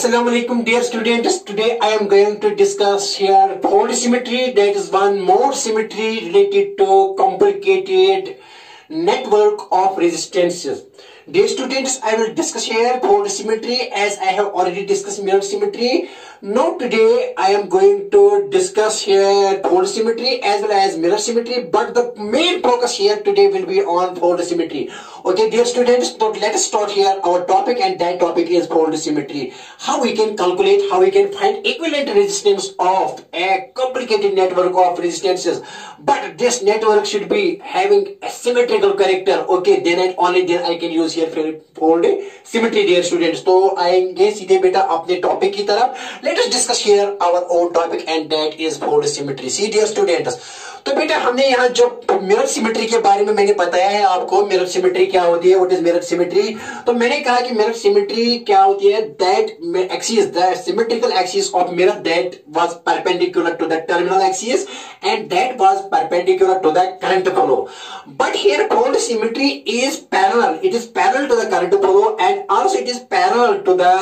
Assalamu alaikum dear students. Today I am going to discuss here fold symmetry, that is one more symmetry related to complicated network of resistances. Dear students, I will discuss here fold symmetry as I have already discussed mirror symmetry. Now today I am going to discuss here fold symmetry as well as mirror symmetry, but the main focus here today will be on fold symmetry. Okay dear students, so let us start here our topic, and that topic is fold symmetry. How we can calculate, how we can find equivalent resistance of a complicated network of resistances, but this network should be having a symmetrical character. Okay, then and only then I can use here fold symmetry dear students. तो आएंगे सीधे बेटा अपने topic की तरफ. Let us discuss here our own topic, and that is fold symmetry. See dear students, तो बेटा हमने यहाँ जो मिरर सिमेट्री के बारे में मैंने बताया है आपको, मिरर सिमेट्री क्या होती है, व्हाट इज मिरर सिमेट्री. तो मैंने कहा कि मिरर सिमेट्री क्या होती है, that axis, the symmetrical axis of mirror that was perpendicular to the terminal axis and that was perpendicular to the current flow. But here fold symmetry is parallel. It is parallel to the current flow, and also it is parallel to the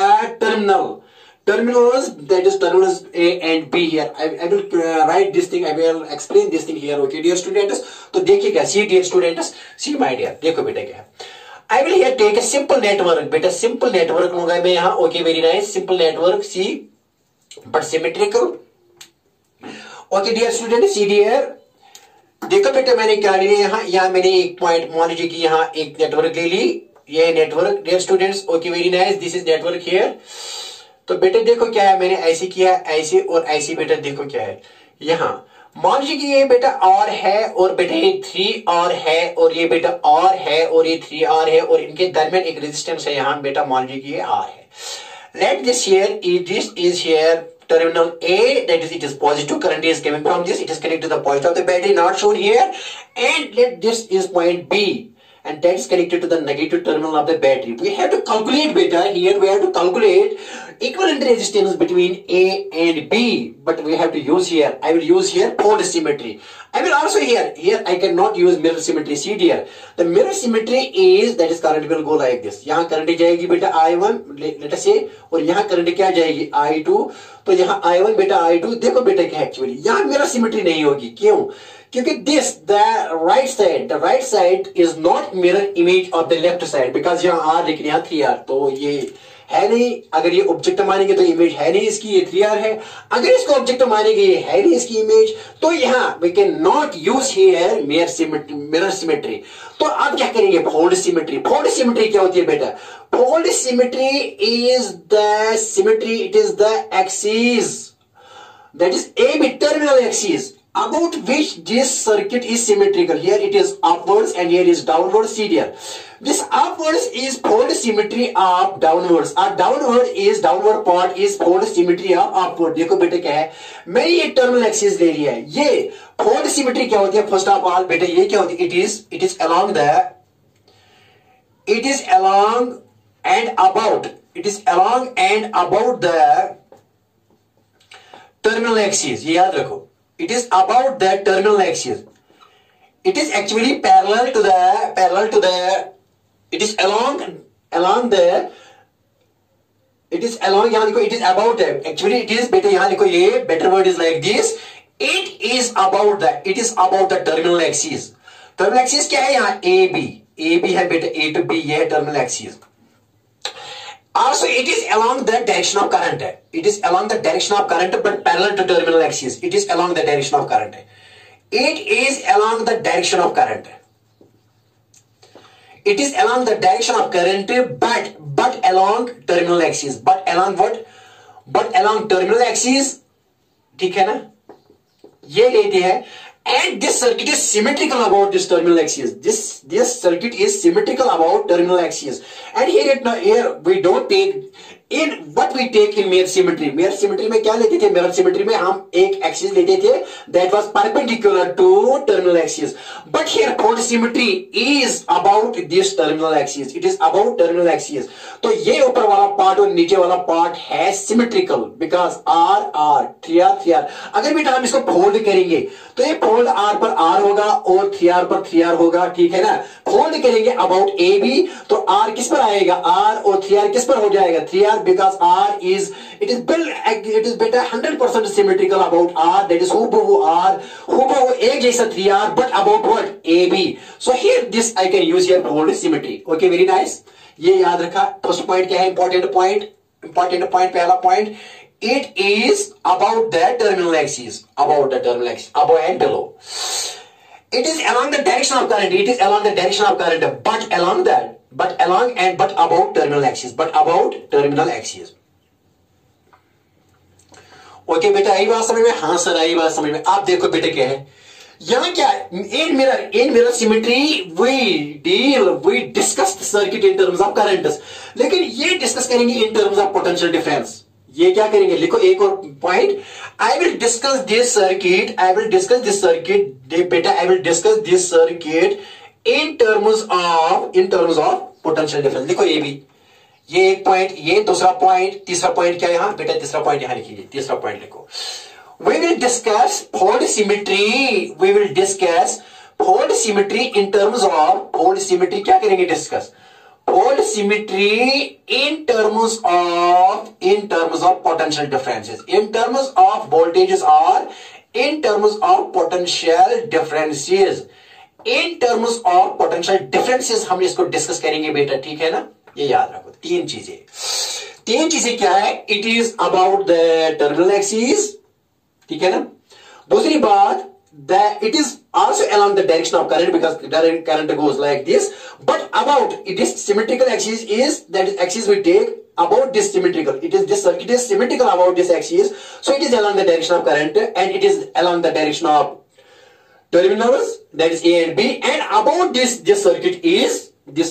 terminals, that is terminals A and B here. I will write this thing, I will explain this thing here. Okay dear students, तो देखिएगा, see dear students, see my dear, देखो बेटा क्या है. I will here take a simple network. बेटा simple network लूंगा मैं यहाँ. Okay, very nice, simple network, see, but symmetrical. Okay dear students, see dear, देखो बेटा मैंने क्या लिया यहाँ मैंने एक पॉइंट मान लीजिए कि यहाँ एक नेटवर्क ले ली, ये network dear students. Okay very nice, this is network here. तो बेटा देखो क्या है, मैंने ऐसे किया, ऐसे और ऐसे. बेटा देखो क्या है, यहाँ मान लीजिए कि ये बेटा R है और बेटा ये 3R है और ये बेटा R है और ये 3R है और इनके दरमियान एक रेजिस्टेंस है यहाँ बेटा, मान लीजिए कि ये R है. Let this here, this is here terminal A, that is it is positive, current is coming from this, it is connected to the point of the battery not shown here, and let this is point B, and that is connected to the negative terminal of the battery. We have to calculate beta here, we have to calculate equivalent resistance between A and B, but we have to use here, I will use here fold symmetry. I will also here I cannot use mirror symmetry. See dear, the mirror symmetry is, that is current will go like this. यहाँ current जाएगी बेटा I1 let us say, और यहाँ current क्या जाएगी I2. तो यहाँ I1 बेटा I2. देखो बेटा क्या एक्चुअली यहाँ mirror symmetry नहीं होगी. क्यों? क्योंकि this the right side is not mirror image of the left side, because यहाँ R लेकिन यहाँ 3R, तो ये है नहीं. अगर ये ऑब्जेक्ट मानेंगे तो इमेज है नहीं इसकी, ये 3R है. अगर इसको ऑब्जेक्ट मानेंगे ये है नहीं इसकी इमेज, तो यहाँ we can not use here mirror symmetry. तो अब क्या करेंगे, फोल्ड सिमेट्री. फोल्ड सिमेट्री क्या होती है बेटा, fold symmetry is the symmetry, it is the axis, that is AB terminal axis about which this circuit is symmetrical. Here it is upwards and here is downwards. See here, this upwards is fold symmetry of downwards, और downward part is fold symmetry of upward. देखो बेटे क्या है, मैंने ये terminal axis ले लिया है. ये फोल्ड सिमेट्री क्या होती है, फर्स्ट ऑफ ऑल बेटे ये क्या होती है, it is along and about the terminal axis. ये याद रखो, it is about the terminal axis. It is actually parallel to the it is along the, it is along, यहाँ देखो it is about the, actually it is बेटे यहाँ देखो ये better word is like this, it is about the terminal axis. terminal axis क्या है यहाँ, AB है बेटे, A to B ये है terminal axis. Also, it is along the direction of current. It is along the direction of current, but parallel to terminal axis. It is along the direction of current. It is along the direction of current. It is along the direction of current, but along terminal axis. But along what? But along terminal axis. ठीक है ना? ये लेते हैं. And this circuit is symmetrical about this terminal axis. This circuit is symmetrical about terminal axis. And here we don't take in what we take in mirror symmetry. Mirror symmetry में क्या लेते थे, mirror symmetry में हम एक axis लेते थे that was perpendicular to terminal axis. But here fold symmetry is about this terminal axis. It is about terminal axis. तो ये ऊपर वाला पार्ट और नीचे वाला पार्ट है symmetrical because R 3R. अगर बेटा हम इसको फोल्ड करेंगे तो ये फोल्ड R पर R होगा और 3R पर 3R होगा. ठीक है ना? फोल्ड करेंगे अबाउट AB तो R किस पर आएगा, R और 3R किस पर हो जाएगा, 3R 3r because r is it is better 100% symmetrical about r, that is hubahu ek jaisa 3r, but about what? AB. So here this I can use here to hold symmetry. Okay, very nice. ये याद रखा. First point क्या है? Important point पहला point, it is about the terminal axis, above and below. It is along the direction of current, but about terminal axis. Okay बेटा, आई बात समझ में? हाँ सर, आई बात समझ में. आप देखो बेटा क्या है यहाँ, क्या in mirror symmetry we discuss the circuit in terms of currents, लेकिन ये डिस्कस करेंगे in terms of potential difference. ये क्या करेंगे? लिखो एक और point. I will discuss this circuit in terms of potential difference. लिखो ये भी, ये एक पॉइंट, ये दूसरा पॉइंट, तीसरा पॉइंट क्या है यहाँ बेटा? तीसरा पॉइंट यहाँ लिखिए, तीसरा पॉइंट लिखो. We will discuss fold symmetry in terms of fold symmetry. क्या करेंगे discuss? Fold symmetry in terms of potential differences, in terms of voltages or in terms of potential differences, in terms of potential differences हम इसको discuss करेंगे बेटा, ठीक है ना? ये याद रखो. तीन चीजें क्या है? It is about the terminal axis, ठीक है ना? दूसरी बात, that it is also along the direction of current because current goes like this, but about this symmetrical axis is that is axis we take about this symmetrical. This circuit is symmetrical about this axis, so it is along the direction of current and it is along the direction of terminals, that is A and B, and about this circuit is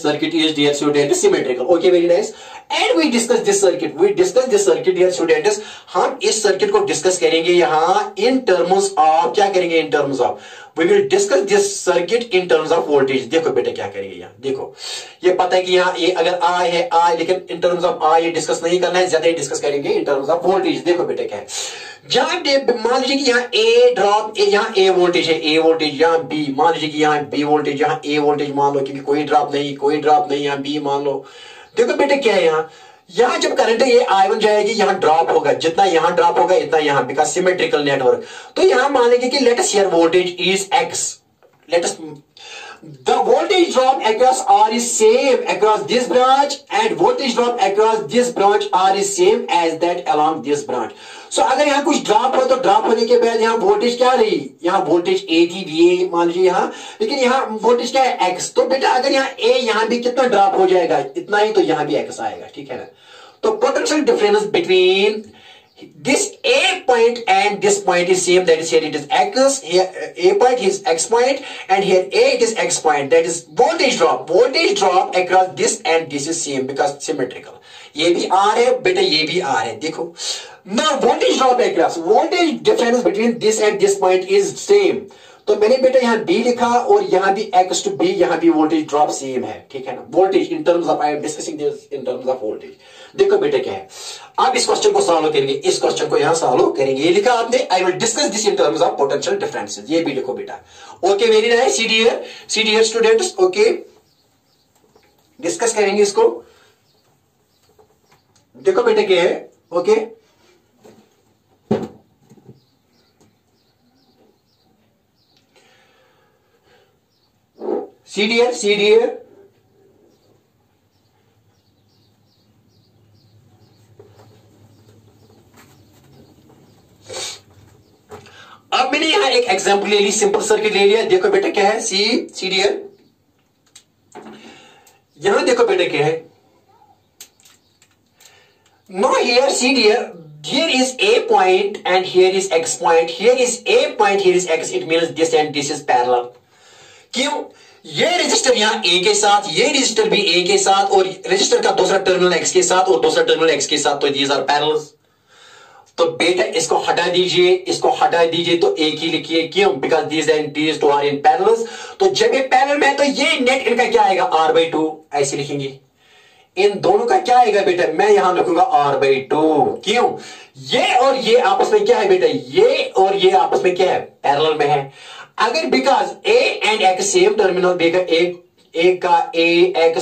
dear students symmetrical. Okay, very nice. And we discuss this circuit dear students. हम इस circuit को discuss करेंगे यहाँ in terms of, क्या करेंगे? in terms of, we will discuss this circuit in terms of voltage. देखो बेटा क्या करेंगे यहाँ, देखो ये पता है कि यहाँ ये अगर I है I, लेकिन in terms of I ये डिस्कस नहीं करना है, ज्यादा डिस्कस करेंगे in terms of voltage. देखो बेटा क्या है, जहां मान लीजिए कि यहाँ A ड्रॉप, यहाँ A वोल्टेज है, A वोल्टेज, यहाँ B मान लीजिए कि यहाँ B वोल्टेज, यहाँ A वोल्टेज मान लो, क्योंकि कोई ड्रॉप नहीं, यहाँ B मान लो. देखो बेटा क्या है यहाँ जब करंट ये I1 जाएगी, यहाँ ड्रॉप होगा, जितना यहाँ ड्रॉप होगा इतना यहाँ, बिकॉज सिमेट्रिकल नेटवर्क. तो यहाँ मान लेंगे कि let us here voltage is X. Let us, the voltage drop across R is same across this branch and voltage drop across this branch R is same as that along this branch. So अगर यहाँ कुछ drop हो तो drop होने के बाद यहाँ voltage क्या रही? यहाँ वोल्टेज A थी, VA मान लीजिए यहाँ, लेकिन यहाँ वोल्टेज क्या है? X. तो बेटा अगर यहाँ A यहाँ भी कितना ड्रॉप हो जाएगा? इतना ही, तो यहाँ भी X आएगा, ठीक है ना? तो potential difference between this A point and this point is same, that is here it is X, here A point is X point and here A it is X point, that is voltage drop across this and this is same because symmetrical. ये भी R है बेटा, ये भी R है. देखो now voltage drop across, voltage difference between this and this point is same. तो मैंने बेटा यहाँ B लिखा और यहाँ भी X to B, यहाँ भी वोल्टेज ड्रॉप सेम है, ठीक है ना? Voltage in terms of, I am discussing this in terms of voltage. देखो बेटा क्या है, आप इस क्वेश्चन को सॉल्व करेंगे, इस क्वेश्चन को यहाँ सॉल्व करेंगे. ये लिखा आपने, I will discuss this in terms of potential differences. ये भी लिखो बेटा. Okay, very nice. See dear students, okay discuss करेंगे इसको. देखो बेटा क्या है, ओके सी डियर अब मैंने यहां एक एग्जांपल ले ली, सिंपल सर्किट ले लिया. देखो बेटा क्या है, सी डियर, यहां देखो बेटा क्या है. No here see dear, here is A point and here is X point, here is A point, here is X, it means this and this is parallel. क्यों? ये रजिस्टर यहाँ A के साथ, ये रजिस्टर भी A के साथ, और रजिस्टर का दूसरा टर्मिनल X के साथ और दूसरा टर्मिनल X के साथ, तो these are parallels. तो बेटा इसको हटा दीजिए, तो एक ही लिखिए. क्यों? Because these two are in parallels. तो जब ये पैरेलल में है तो ये नेट इनका क्या आएगा? R/2. ऐसे लिखेंगे. इन दोनों का क्या आएगा बेटा? मैं यहां लिखूंगा R/2. क्यों? ये और ये आपस में क्या है बेटा? ये और ये आपस में क्या है? पैरेलल में है. अगर because A and X same terminal, एक का A X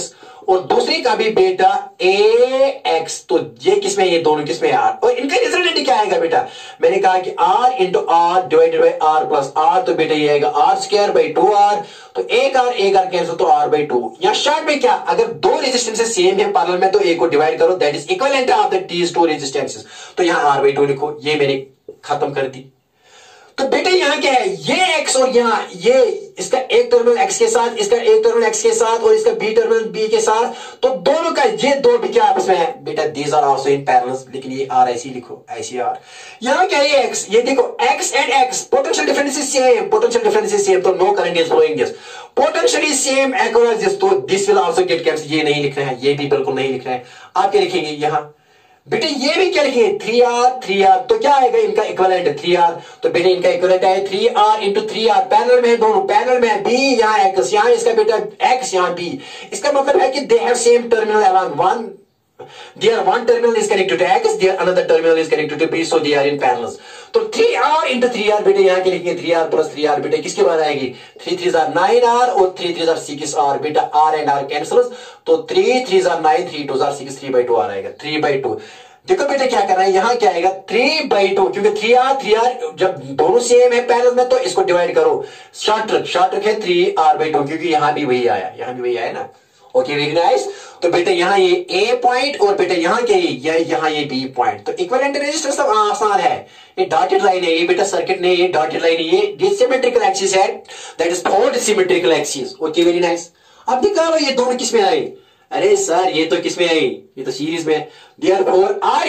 और दूसरी का भी बेटा AX। तो ये किसमें, ये दोनों किसमें R, और इनका रिजल्टेंट क्या आएगा बेटा, मैंने कहा कि R into R divided by R plus R, तो बेटा ये आएगा R स्क्वायर बाई 2R, तो एक R कैंसिल, तो R बाई 2। यहां शॉर्ट में क्या, अगर दो रेजिस्टेंसेस सेम है पैरेलल में तो एक को डिवाइड करो, that is equivalent of these two resistances, तो यहां R बाई 2 लिखो। ये मैंने खत्म कर दी। तो बेटे यहां क्या है, ये x और यहां ये, इसका एक टर्मिनल x के साथ, इसका एक टर्मिनल x के साथ, और इसका b टर्मिनल b के साथ, तो दोनों का ये दो भी क्या आपस में है बेटा, these are also in parallel, लेकिन ये r ऐसे लिखो, ऐसे r। यहां क्या है ये x, ये देखो x and x potential difference is same, potential difference is same, तो no current is flowing this, potential is same across this, तो this will also get cancel. ये नहीं लिख रहे हैं, ये भी बिल्कुल नहीं लिख रहे हैं। आप क्या लिखेंगे यहां बेटे, ये भी क्या लिखिए 3R, तो क्या आएगा इनका इक्विवेलेंट 3R, तो बेटे इनका इक्विवेलेंट है 3R इंटू 3R, पैरेलल में दोनों, पैरेलल में B यहां X, यहां इसका बेटा X यहां B। इसका मतलब है कि they have same terminal along one, their one terminal is connected to X, their another terminal is connected to B, so they are in parallel। तो 3R इंटू 3R बेटे यहां के लिखेंगे 3R प्लस 3R, बेटे किसके बाद आएगी 3 3 9R और 3 3 6R, बेटा R एंड R कैंसिल, तो 3 3 9 3 2 6 3/2 R आएगा, 3/2। देखो बेटे क्या करना है, यहां क्या आएगा 3/2, क्योंकि 3R जब दोनों सेम है पैरेलल में तो इसको डिवाइड करो, शॉर्ट ट्रिक है 3R/2, क्योंकि यहां भी वही आया, यहां भी वही आया ना। Okay very nice. तो बेटे यहां ये A पॉइंट और बेटे यहां क्या है, यहां ये B पॉइंट, तो इक्विवेलेंट रेजिस्टेंस सब आसान है। ये डॉटेड लाइन है, ये बेटा सर्किट नहीं, ये डॉटेड लाइन है, ये डिसिमेट्रिकल एक्सिस है, that is called symmetrical axis. Okay very nice. अब निकालो ये दोनों किसमें आए, अरे सर ये तो किसमें आई, ये तो सीरीज में। Therefore R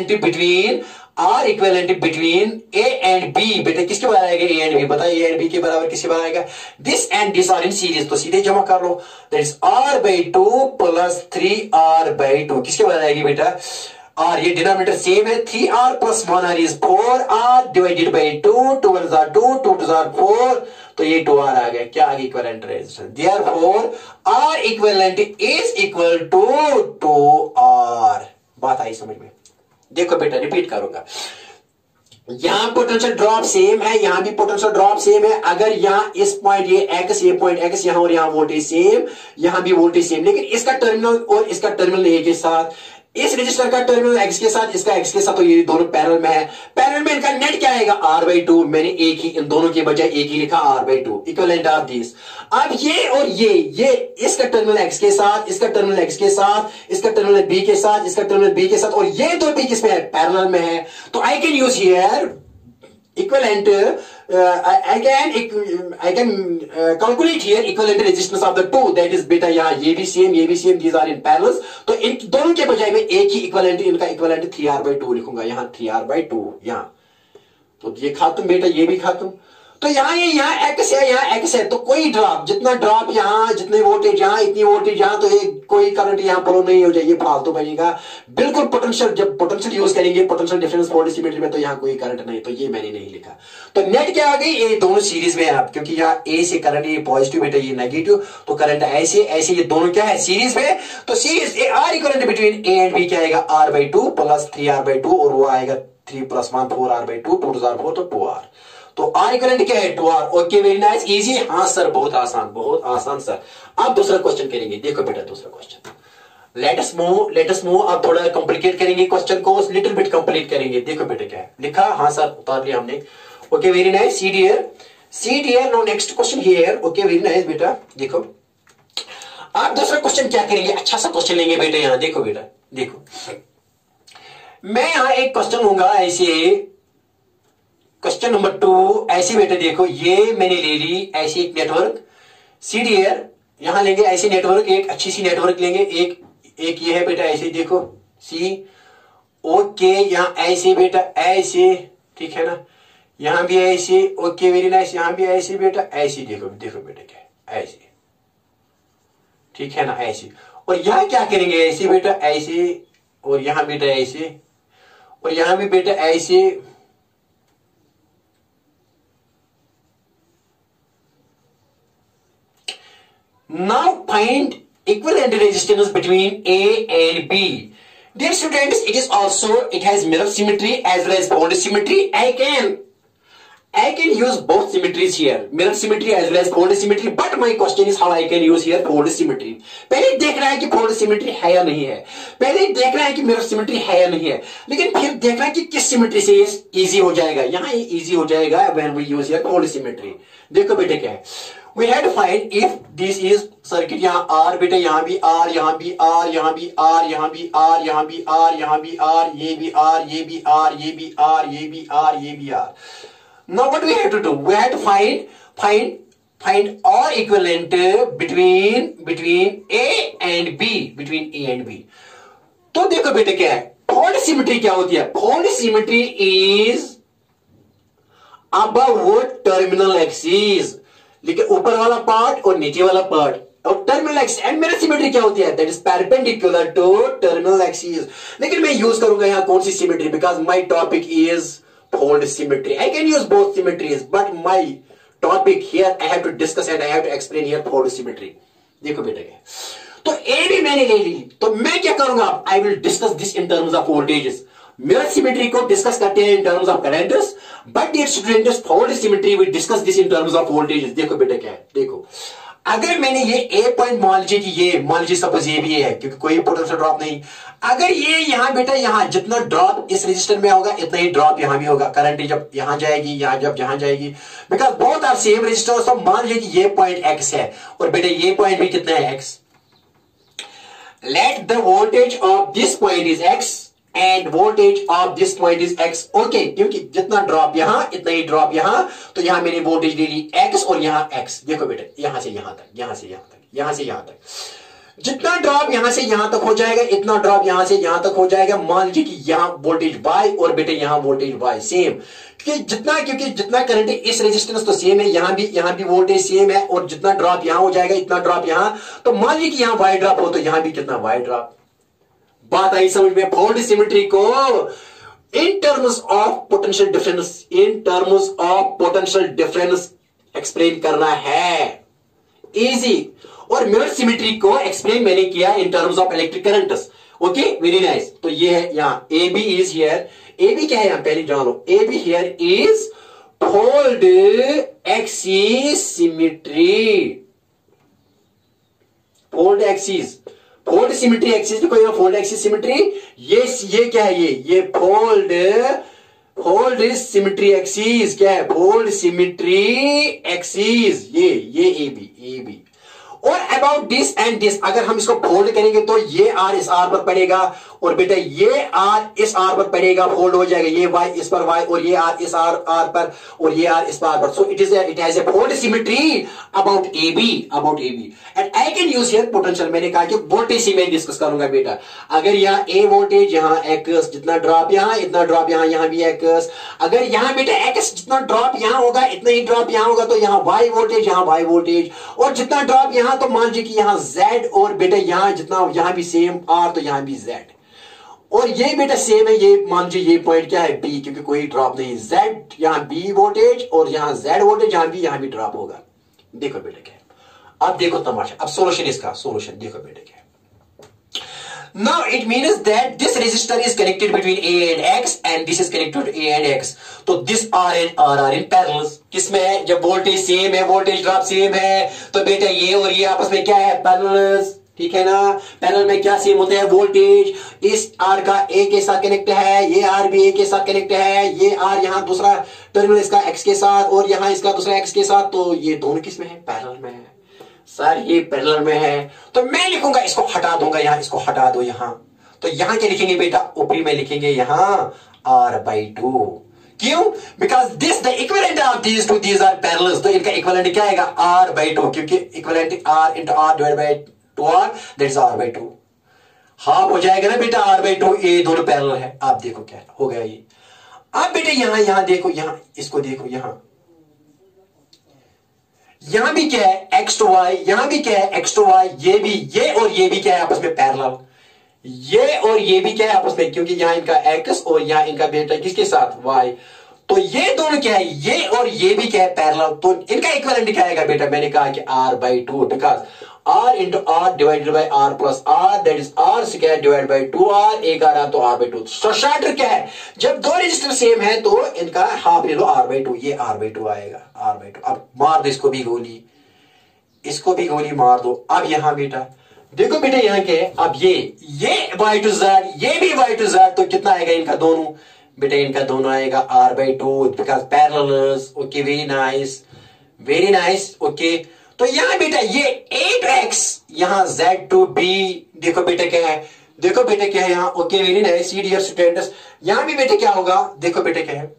equivalent between A and B, बेटे किसके बराबर आएगा, A एंड B, बताइए A एंड B के बराबर किसके बराबर आएगा, this and this are in series, तो सीधे जमा कर लो, that is R/2 plus 3R/2, किसके बराबर आएगी बेटा R, ये डिनोमिनेटर सेम है, 3R plus 1R is 4R divided by 2, 2 1 जार 2, 2 2 जार 4, तो ये 2R आ गया, क्या आ गया equivalent resistance. Therefore R equivalent is equal to 2R। बात आई समझ में। देखो बेटा रिपीट करूंगा, यहां पोटेंशियल ड्रॉप सेम है, यहां भी पोटेंशियल ड्रॉप सेम है। अगर यहां इस पॉइंट ये X, ये पॉइंट X यहां, और यहां वोल्टेज सेम, यहां भी वोल्टेज सेम, लेकिन इसका टर्मिनल और इसका टर्मिनल A के साथ, इस रजिस्टर का टर्मिनल X के साथ, इसका X के साथ, तो ये दोनों पैरेलल में है। पैरेलल में इनका नेट क्या आएगा R/2, मैंने एक ही, इन दोनों के बजाय एक ही लिखा R/2, इक्विवेलेंट ऑफ दिस। अब ये और ये इसका टर्मिनल X के साथ, इसका टर्मिनल X के साथ, इसका टर्मिनल B के साथ, इसका टर्मिनल B के साथ, और ये दो भी किसमें है, पैरेलल में है। तो I can use here equivalent, I can calculate here equivalent resistance of the two, that is बेटा यहाँ ये भी same, these are in parallel, तो इन दोनों के बजाय में एक ही इक्विवेलेंट, इनका इक्विवेलेंट 3R/2 लिखूंगा, यहाँ 3R/2 यहाँ, तो ये खत्म बेटा, ये भी खत्म। तो यहाँ ये यहाँ X है, यहाँ X है, तो कोई ड्रॉप, जितना ड्रॉप यहाँ, जितने वोल्टेज यहाँ, इतनी वोल्टेज यहाँ, तो ये कोई करंट यहाँ फ्लो नहीं हो जाएगी, फालतू बनेगा बिल्कुल। पोटेंशियल, जब पोटेंशियल यूज करेंगे पोटेंशियल डिफरेंस वोल्टेज सिमेट्री में, तो यहाँ कोई करंट नहीं, तो ये मैंने नहीं लिखा। तो नेट क्या आ गई, ये दोनों सीरीज में है आप, क्योंकि यहाँ A से करंट ये पॉजिटिव बेटा, ये नेगेटिव, तो करंट ऐसे ऐसे ये दोनों क्या है सीरीज में, तो series R equivalent between A and B क्या आएगा R/2 प्लस 3R/2, और वो आएगा 3 + 1 4R/2, 2 2 4, तो 2R, तो R इक्विवेलेंट क्या है 2R। Okay very nice, easy. हाँ सर बहुत आसान सर। अब दूसरा क्वेश्चन करेंगे, देखो बेटा दूसरा क्वेश्चन, लेट अस मूव। अब थोड़ा कॉम्प्लिकेट करेंगे क्वेश्चन को, लिटिल बिट कंप्लीट करेंगे। देखो बेटा क्या है लिखा, हाँ सर उतार लिया हमने। Okay very nice, see dear no next question here. Okay very nice बेटा, देखो आप दूसरा क्वेश्चन क्या करेंगे, अच्छा सा क्वेश्चन लेंगे बेटा। यहां देखो बेटा, देखो मैं यहां एक क्वेश्चन लूंगा ऐसे, क्वेश्चन नंबर 2 ऐसे बेटे, देखो ये मैंने ले ली ऐसी एक नेटवर्क CDR, यहां लेंगे ऐसी नेटवर्क, एक अच्छी सी नेटवर्क लेंगे, एक ये है बेटा ऐसे, देखो C ओके, यहां ऐसे बेटा ऐसे, ठीक है ना, यहां भी ऐसे, ओके वेरी नाइस, यहां भी ऐसे बेटा ऐसे, देखो बेटा क्या ऐसे, ठीक है ना ऐसे। और यहां क्या करेंगे ऐसे बेटा ऐसे, और यहां बेटा ऐसे, और यहां भी बेटा ऐसे। Now find equivalent resistance between A and B. Dear students, it has mirror symmetry as well as bond symmetry. I can use both symmetries here, mirror symmetry as well as fold symmetry. But my question is how I can use here fold symmetry. पहले देखना है कि fold symmetry है या नहीं है, पहले देखना है कि mirror symmetry है या नहीं है, लेकिन फिर देखना है कि किस symmetry से ये easy हो जाएगा. यहाँ ये easy हो जाएगा when we use here fold symmetry. देखो बेटे क्या है, we had to find if this is circuit. यहाँ R बेटे, यहाँ भी R, यहाँ भी R, यहाँ भी R, यहाँ भी R, यहाँ भी R, यहाँ भी R, ये भी R, ये भी R, ये भी R, ये भी R, ये भी R. Now what we have to do? We have to find R equivalent between A and B, between A and B. तो देखो बेटे क्या है, fold symmetry क्या होती है? Fold symmetry is above terminal axis. लेकिन ऊपर वाला पार्ट और नीचे वाला पार्ट और terminal axis. And mirror symmetry क्या होती है? That is perpendicular to terminal axis. लेकिन मैं यूज करूंगा यहाँ कौन सी symmetry? Because my topic is fold symmetry. I can use both symmetries, but my topic here I have to discuss and I have to explain here fold symmetry. देखो बेटा क्या, तो A भी मैंने ले ली, तो मैं क्या करूंगा? I will discuss this in terms of voltages. mirror symmetry को डिस्कस करते हैं in terms of currents, but dear students, fold symmetry we discuss this in terms of voltages. देखो बेटा क्या है, देखो अगर मैंने ये A पॉइंट मान लीजिए कि ये मान लीजिए सपोज ये भी है क्योंकि कोई पोटेंशियल ड्रॉप नहीं, अगर ये यहां बेटा यहां जितना ड्रॉप इस रेजिस्टर में होगा इतना ही ड्रॉप यहां भी होगा. करंट जब यहां जाएगी यहां जब यहां जाएगी, because both are same resistor. तो मान लीजिए कि ये पॉइंट X है और बेटा ये पॉइंट भी कितना है X. Let the voltage of this point is X and voltage of this point is X. Okay, क्योंकि जितना ड्रॉप यहां इतना ही ड्रॉप यहां, तो यहां मैंने वोल्टेज ले ली X और यहां X. देखो बेटा यहां से यहां तक, यहां से यहां तक, यहां से यहां तक, जितना ड्रॉप यहां से यहां तक हो जाएगा इतना ड्रॉप यहां से यहां तक हो जाएगा. मान लीजिए कि यहां वोल्टेज Y और बेटे यहां वोल्टेज Y सेम, क्योंकि जितना करंट इस रेजिस्टेंस तो सेम है, यहां भी वोल्टेज सेम है और जितना ड्रॉप यहां हो जाएगा इतना ड्रॉप यहां. तो मान लीजिए कि यहां Y ड्रॉप हो तो यहां भी कितना Y ड्रॉप. बात आई समझ में? फोल्ड सिमेट्री को in terms of potential difference explain करना है, इजी. और मिरर सिमेट्री को एक्सप्लेन मैंने किया in terms of electric currents. Okay, very nice. तो ये है यहां A B is here. A B क्या है यहां पहले जान लो. A B here is fold axis symmetry. Fold axis, fold symmetry axis. देखो ये फोल्ड एक्सिस सिमेट्री, ये क्या है? ये फोल्ड सिमेट्री एक्सिस क्या है? Fold symmetry axis. ये ए बी. और अबाउट दिस एंड दिस, अगर हम इसको फोल्ड करेंगे तो ये R इस R पर पड़ेगा और बेटा ये R इस R पर पड़ेगा, फोल्ड हो जाएगा. ये Y इस पर Y और ये R इस R पर और ये R इस पर. So it has a fold symmetry about A B and I can use here potential. मैंने कहा कि वोल्टेज से मैं डिस्कस करूंगा बेटा. अगर यहाँ A वोल्टेज यहाँ X, जितना ड्रॉप यहाँ इतना ड्रॉप यहाँ भी X. अगर यहाँ बेटा X जितना ड्रॉप यहाँ होगा इतना ही ड्रॉप यहाँ होगा, तो यहाँ Y वोल्टेज यहाँ Y वोल्टेज और जितना ड्रॉप यहाँ, तो मान लीजिए कि यहाँ Z और बेटा यहाँ जितना यहाँ भी सेम R तो यहाँ भी Z. और ये बेटा सेम है, ये मान लीजिए ये पॉइंट क्या है B, क्योंकि कोई ड्रॉप नहीं. Z यहाँ B वोल्टेज और यहाँ Z वोल्टेज, यहाँ भी ड्रॉप होगा. देखो बेटा क्या है, अब देखो तमाशा. अब सोल्यूशन, इसका सोल्यूशन देखो बेटा क्या है. Now it means that this resistor is connected between A and X and this is connected to A and X. तो this R and R are in parallel. किसमें है? जब वोल्टेज सेम है, वोल्टेज ड्रॉप सेम है, तो बेटा ये और ये आपस में क्या है? पैरेलल. ठीक है ना? पैरेलल में क्या सेम होता है? वोल्टेज. इस R का A के साथ कनेक्ट है, ये R भी A के साथ कनेक्ट है, ये R यहाँ दूसरा टर्मिनल इसका X के साथ और यहाँ इसका दूसरा X के साथ. तो ये दोनों किसमें है? पैरेलल में है. सर ये पैरेलल में है, तो मैं लिखूंगा, इसको हटा दूंगा यहाँ, इसको हटा दो यहाँ. तो यहाँ क्या लिखेंगे बेटा? ऊपरी में लिखेंगे यहाँ R/2. क्यों? Because this the equivalent of these two, these are parallels. तो इनका इक्विवेलेंट क्या आएगा? R/2, क्योंकि equivalent R into R divided by 2R, that is R/2. Half हो जाएगा ना बेटा R/2. ये दोनों पैरेलल है. आप देखो क्या हो गया ये. अब बेटा यहाँ देखो, यहाँ इसको देखो, यहां भी क्या है? X to Y. यहां भी क्या है? X to Y. ये और ये भी क्या है? आपस में पैरेलल. ये और ये भी क्या है? आपस में, क्योंकि यहां इनका X और यहां इनका बेटा किसके साथ? Y. तो ये दोनों क्या है, ये और ये भी क्या है, पैरेलल, तो इनका इक्विवेलेंट क्या आएगा बेटा, मैंने कहा कि R/2, because R into R divided by R plus R, that is R square divide by 2R, एक आ रहा तो R/2। तो शॉर्ट क्या है, जब दो रजिस्टर सेम है तो इनका हाफ ले लो R/2, ये R/2 आएगा, R/2। अब मार दो इसको भी गोली, इसको भी गोली मार दो। अब यहां बेटा देखो बेटा यहां क्या है, अब ये y to z, ये भी y to z, तो कितना आएगा इनका दोनों बेटा, इनका दोनों आएगा R/2, because parallels. Okay, very nice. Okay, तो यहां बेटा ये 8x, यहां z to b, देखो बेटा क्या है, देखो बेटा क्या है यहां। Okay, very nice dear students. यहां भी बेटा क्या होगा, देखो बेटा क्या है,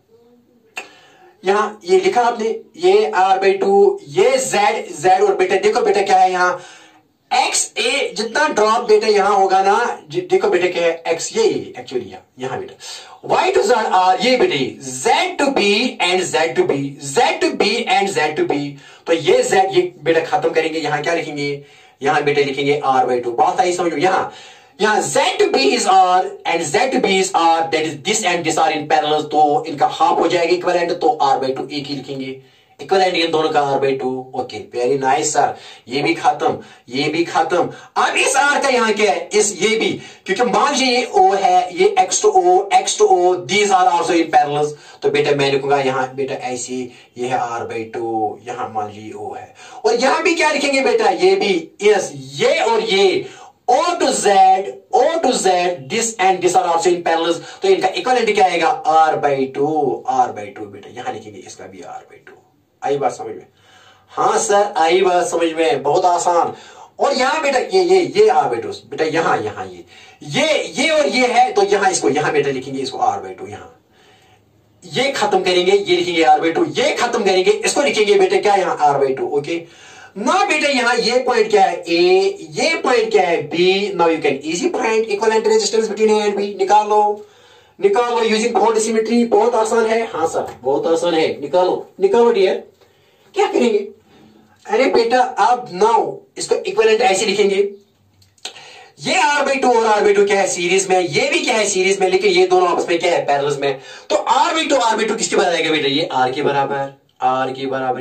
यहां ये लिखा आपने, ये R/2, ये z और बेटा देखो बेटा क्या है यहां x a, जितना ड्रॉप बेटा यहां होगा ना, देखो बेटा क्या है x, ये एक्चुअली यहां बेटा y to z r, ये बेटे z to b and z to b, z to b and z to b, तो ये z ये बेटा खत्म करेंगे, यहां क्या लिखेंगे, यहां बेटे लिखेंगे R/2। बात आई समझो, यहां z to b is r and z to b is r, that is this and this are in parallel, तो इनका हाफ हो जाएगा इक्विवेलेंट, तो R/2 एक ही लिखेंगे, इक्विवेलेंट इन दोनों का R/2। Okay, very nice sir, ये भी खत्म, ये भी खत्म। अब इस R का यहाँ क्या है, इस ये भी, क्योंकि मान लीजिए ये O है, ये x to O, these are also in parallels, तो बेटा मैं लिखूंगा यहाँ बेटा ऐसे, ये है R/2, यहाँ मान लीजिए O है, और यहाँ भी क्या लिखेंगे बेटा, ये भी यस, ये और ये O to Z, this and this are also in parallels, तो इनका इक्विवेलेंट क्या आएगा, R/2 बेटा, यहां लिखेंगे इसका भी R/2। आई बात समझ में? हाँ सर, आई बात समझ में, बहुत आसान। और यहां बेटा ये R/2 बेटा, यहां ये और ये है, तो यहां इसको यहां बेटा लिखेंगे इसको R/2, यहां ये खत्म करेंगे, ये लिखेंगे R/2, ये खत्म करेंगे, इसको लिखेंगे बेटा क्या यहां R/2। ओके ना बेटा, यहां ये पॉइंट क्या है A, ये पॉइंट क्या है B, now you can easy find equivalent resistance between A and B, निकालो यूजिंग फोल्ड सिमेट्री, बहुत आसान है। हाँ सर, बहुत आसान है, निकालो डियर, क्या करेंगे, अरे बेटा अब नाउ इसको इक्विवेलेंट ऐसे लिखेंगे, ये R/2 और R/2 क्या है सीरीज में, ये भी क्या है सीरीज में, लेकिन ये दोनों आपस में क्या है पैरेलल्स में, तो R/2 किसके बराबर आएगा बेटा, ये R के बराबर,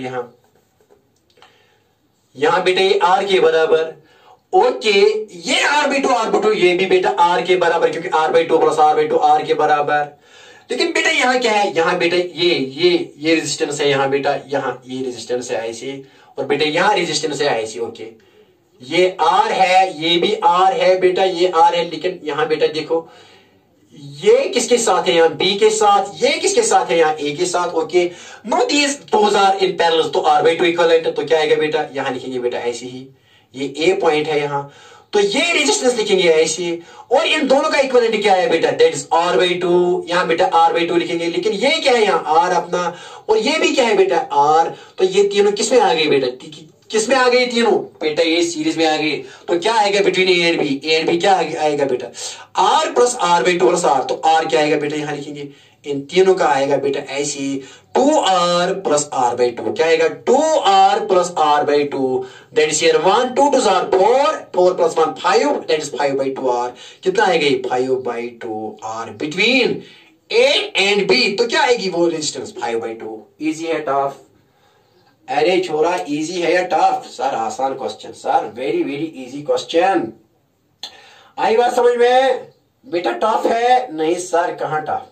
यहां बेटा ये R के बराबर। ओके, ये R/2 ये भी बेटा R के बराबर, क्योंकि R/2 प्लस R/2 R के बराबर। लेकिन बेटा यहां क्या है, यहां बेटा ये रेजिस्टेंस है, यहां बेटा यहां ये रेजिस्टेंस है ऐसे, और बेटा यहां रेजिस्टेंस है ऐसे। ओके, ये R है, ये भी R है बेटा, ये R है, लेकिन यहां बेटा देखो ये किसके साथ है, यहां B के साथ, ये किसके साथ है, यहां A के साथ। Okay, no these those are in parallel, तो R/2 इक्विवेलेंट, तो क्या आएगा बेटा, यहां लिखेंगे बेटा ऐसे ही, ये A पॉइंट है यहां, तो ये रेजिस्टेंस लिखेंगे ऐसे, और इन दोनों का इक्विवेलेंट क्या है बेटा, दैट इज R/2, यहां बेटा R/2 लिखेंगे, लेकिन ये क्या है यहाँ R अपना, और ये भी क्या है बेटा R, तो ये तीनों किसमें आ गई बेटा, किसमें आ गई तीनों बेटा, ये सीरीज में आ गई, तो क्या आएगा बिटवीन ए एंड बी क्या आएगा बेटा, R plus R/2 plus R, तो R क्या आएगा बेटा, यहां लिखेंगे, इन तीनों का आएगा बेटा ऐसे 2R प्लस R/2, क्या आएगा 2R plus R/2, that is here 1 2 2 are 4 plus 1 5, that is 5/2R, कितना आएगा ये 5/2R between A and B, तो क्या आएगी वो रेजिस्टेंस 5/2। इजी है टफ, अरे छोरा इजी है या टफ, सर आसान question sir, very easy question, आई बात समझ में बेटा, टफ है नहीं सर, कहां टफ,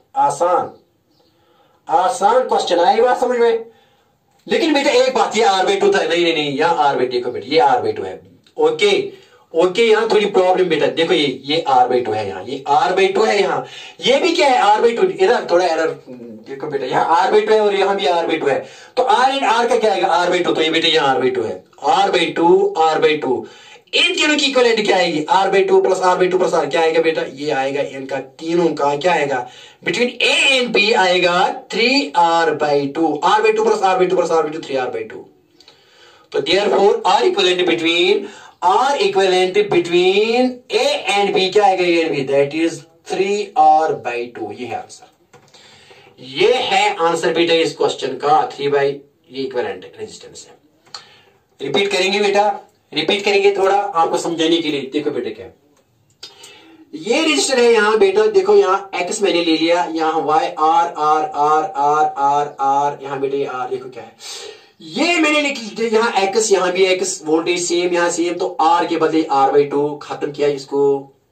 आसान क्वेश्चन, आई बात समझ में। लेकिन बेटा एक बात, ये R/2 था, नहीं यहाँ R/2 देखो बेटा, ये R/2 है। ओके, यहाँ थोड़ी प्रॉब्लम बेटा, देखो ये R/2 है, यहाँ ये R/2 है, यहाँ ये भी क्या है R/2, इधर थोड़ा एरर देखो बेटा, यहाँ R/2 है और यहाँ भी R/2 है, तो R एंड R का क्या आएगा R/2, तो ये बेटा यहाँ R/2 है, R/2 इन तीनों की इक्विवेलेंट क्या आएगी, R/2 plus R/2 plus R, क्या आएगा बेटा, ये आएगा इनका तीनों का क्या आएगा बिटवीन A एंड B आएगा 3R/2, R/2 plus R/2 plus R/2 3R/2, तो therefore R equivalent between A and B क्या आएगा, A and B, that is 3R/2, ये है आंसर, ये है आंसर बेटा इस क्वेश्चन का, 3 ये इक्विवेलेंट रेजिस्टेंस है। रिपीट करेंगे बेटा, रिपीट करेंगे थोड़ा आपको समझाने के लिए, देखो बेटा क्या ये रजिस्टर है यहाँ बेटा, देखो यहाँ x मैंने ले लिया, यहाँ y r r r r r r, यहाँ बेटा ये r देखो क्या है, ये मैंने लिख लिया यहाँ x, यहाँ भी x, वोल्टेज सेम यहाँ सेम, तो r के बदले r/2 खत्म किया इसको।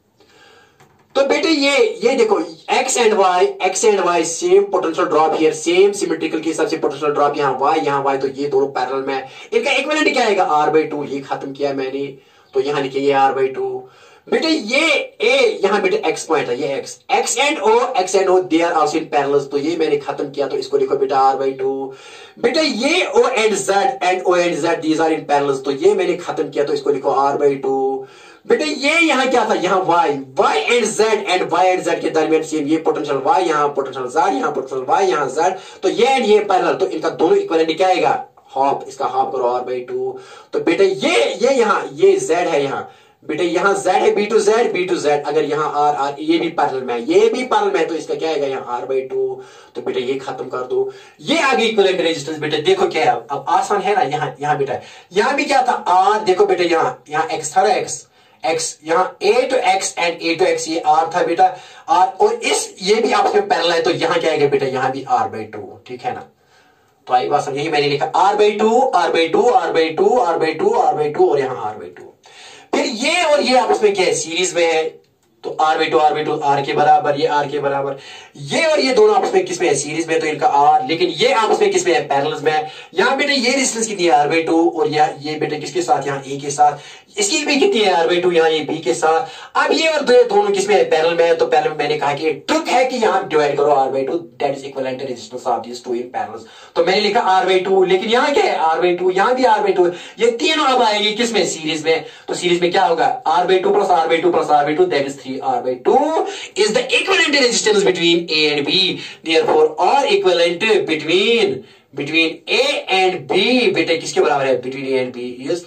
तो बेटे ये देखो x and y same potential drop here, same symmetrical के हिसाब से पोटेंशियल ड्रॉप यहाँ y, तो ये दोनों पैरेलल में, इनका इक्विवेलेंट क्या आएगा r/2, ये खत्म किया मैंने, तो यहाँ लिखिए ये r/2। बेटे ये a यहाँ बेटे x पॉइंट है, ये x and o they are also in parallel, तो ये मैंने खत्म किया, तो इसको लिखो बेटा r/2। बेटे ये o and z these are in parallel, तो ये मैंने खत्म किया, तो इसको लिखो r/2। बेटे ये यहाँ क्या था, यहाँ y एंड z के दरमियान सेम, ये पोटेंशियल y, यहाँ पोटेंशियल z, यहाँ पोटेंशियल y, यहाँ z, तो ये एंड ये पैरेलल, तो इनका दोनों इक्विवेलेंट क्या आएगा, हाफ, इसका हाफ करो r/2। तो बेटे ये यहाँ ये z है, यहाँ बेटे यहाँ z है, b to z, अगर यहाँ r ये भी पैरेलल में है, ये भी पैरेलल में है, तो इसका क्या आएगा यहाँ r/2। तो बेटे ये खत्म कर दो, ये आगे इक्विवेलेंट रेजिस्टेंस। बेटे देखो क्या है, अब आसान है ना, यहाँ बेटा यहाँ भी क्या था r, देखो बेटे यहाँ x था ना, x यहाँ a to x and a to x, ये r था बेटा r, और इस ये भी आपस में पैरेलल है, तो यहाँ क्या आएगा बेटा, यहाँ भी r/2, ठीक है ना। तो आई बात समझिए, मैंने लिखा r/2 और यहाँ r/2। फिर ये और ये आपस में क्या है, सीरीज में है, तो r/2 r के बराबर, ये r के बराबर, ये और ये दोनों आपस में किसमें है, सीरीज में, तो इनका r, लेकिन ये आपस में किसमें है, पैरेलल्स में है। यहाँ बेटे ये रेजिस्टेंस कितनी है, r/2, और ये बेटे किसके साथ, यहाँ a के साथ, इसकी भी कितनी है r/2, यहाँ ये b के साथ। अब ये और दोनों किसमें है, पैरेलल में है, तो पैरेलल में मैंने कहा कि ट्रिक है कि यहाँ डिवाइड करो r/2, that is equivalent resistance of this two in parallels, तो मैंने लिखा r/2, लेकिन यहाँ क्या है r/2, यहाँ भी r/2, ये तीनों अब आएगी किसमें, सीरीज में, तो सीरीज में क्या होगा, r/2 plus r/2 that is 3r/2 is the equivalent resistance between A and B, therefore R equivalent between A and B, बेटे किसके बराबर है, between A and B is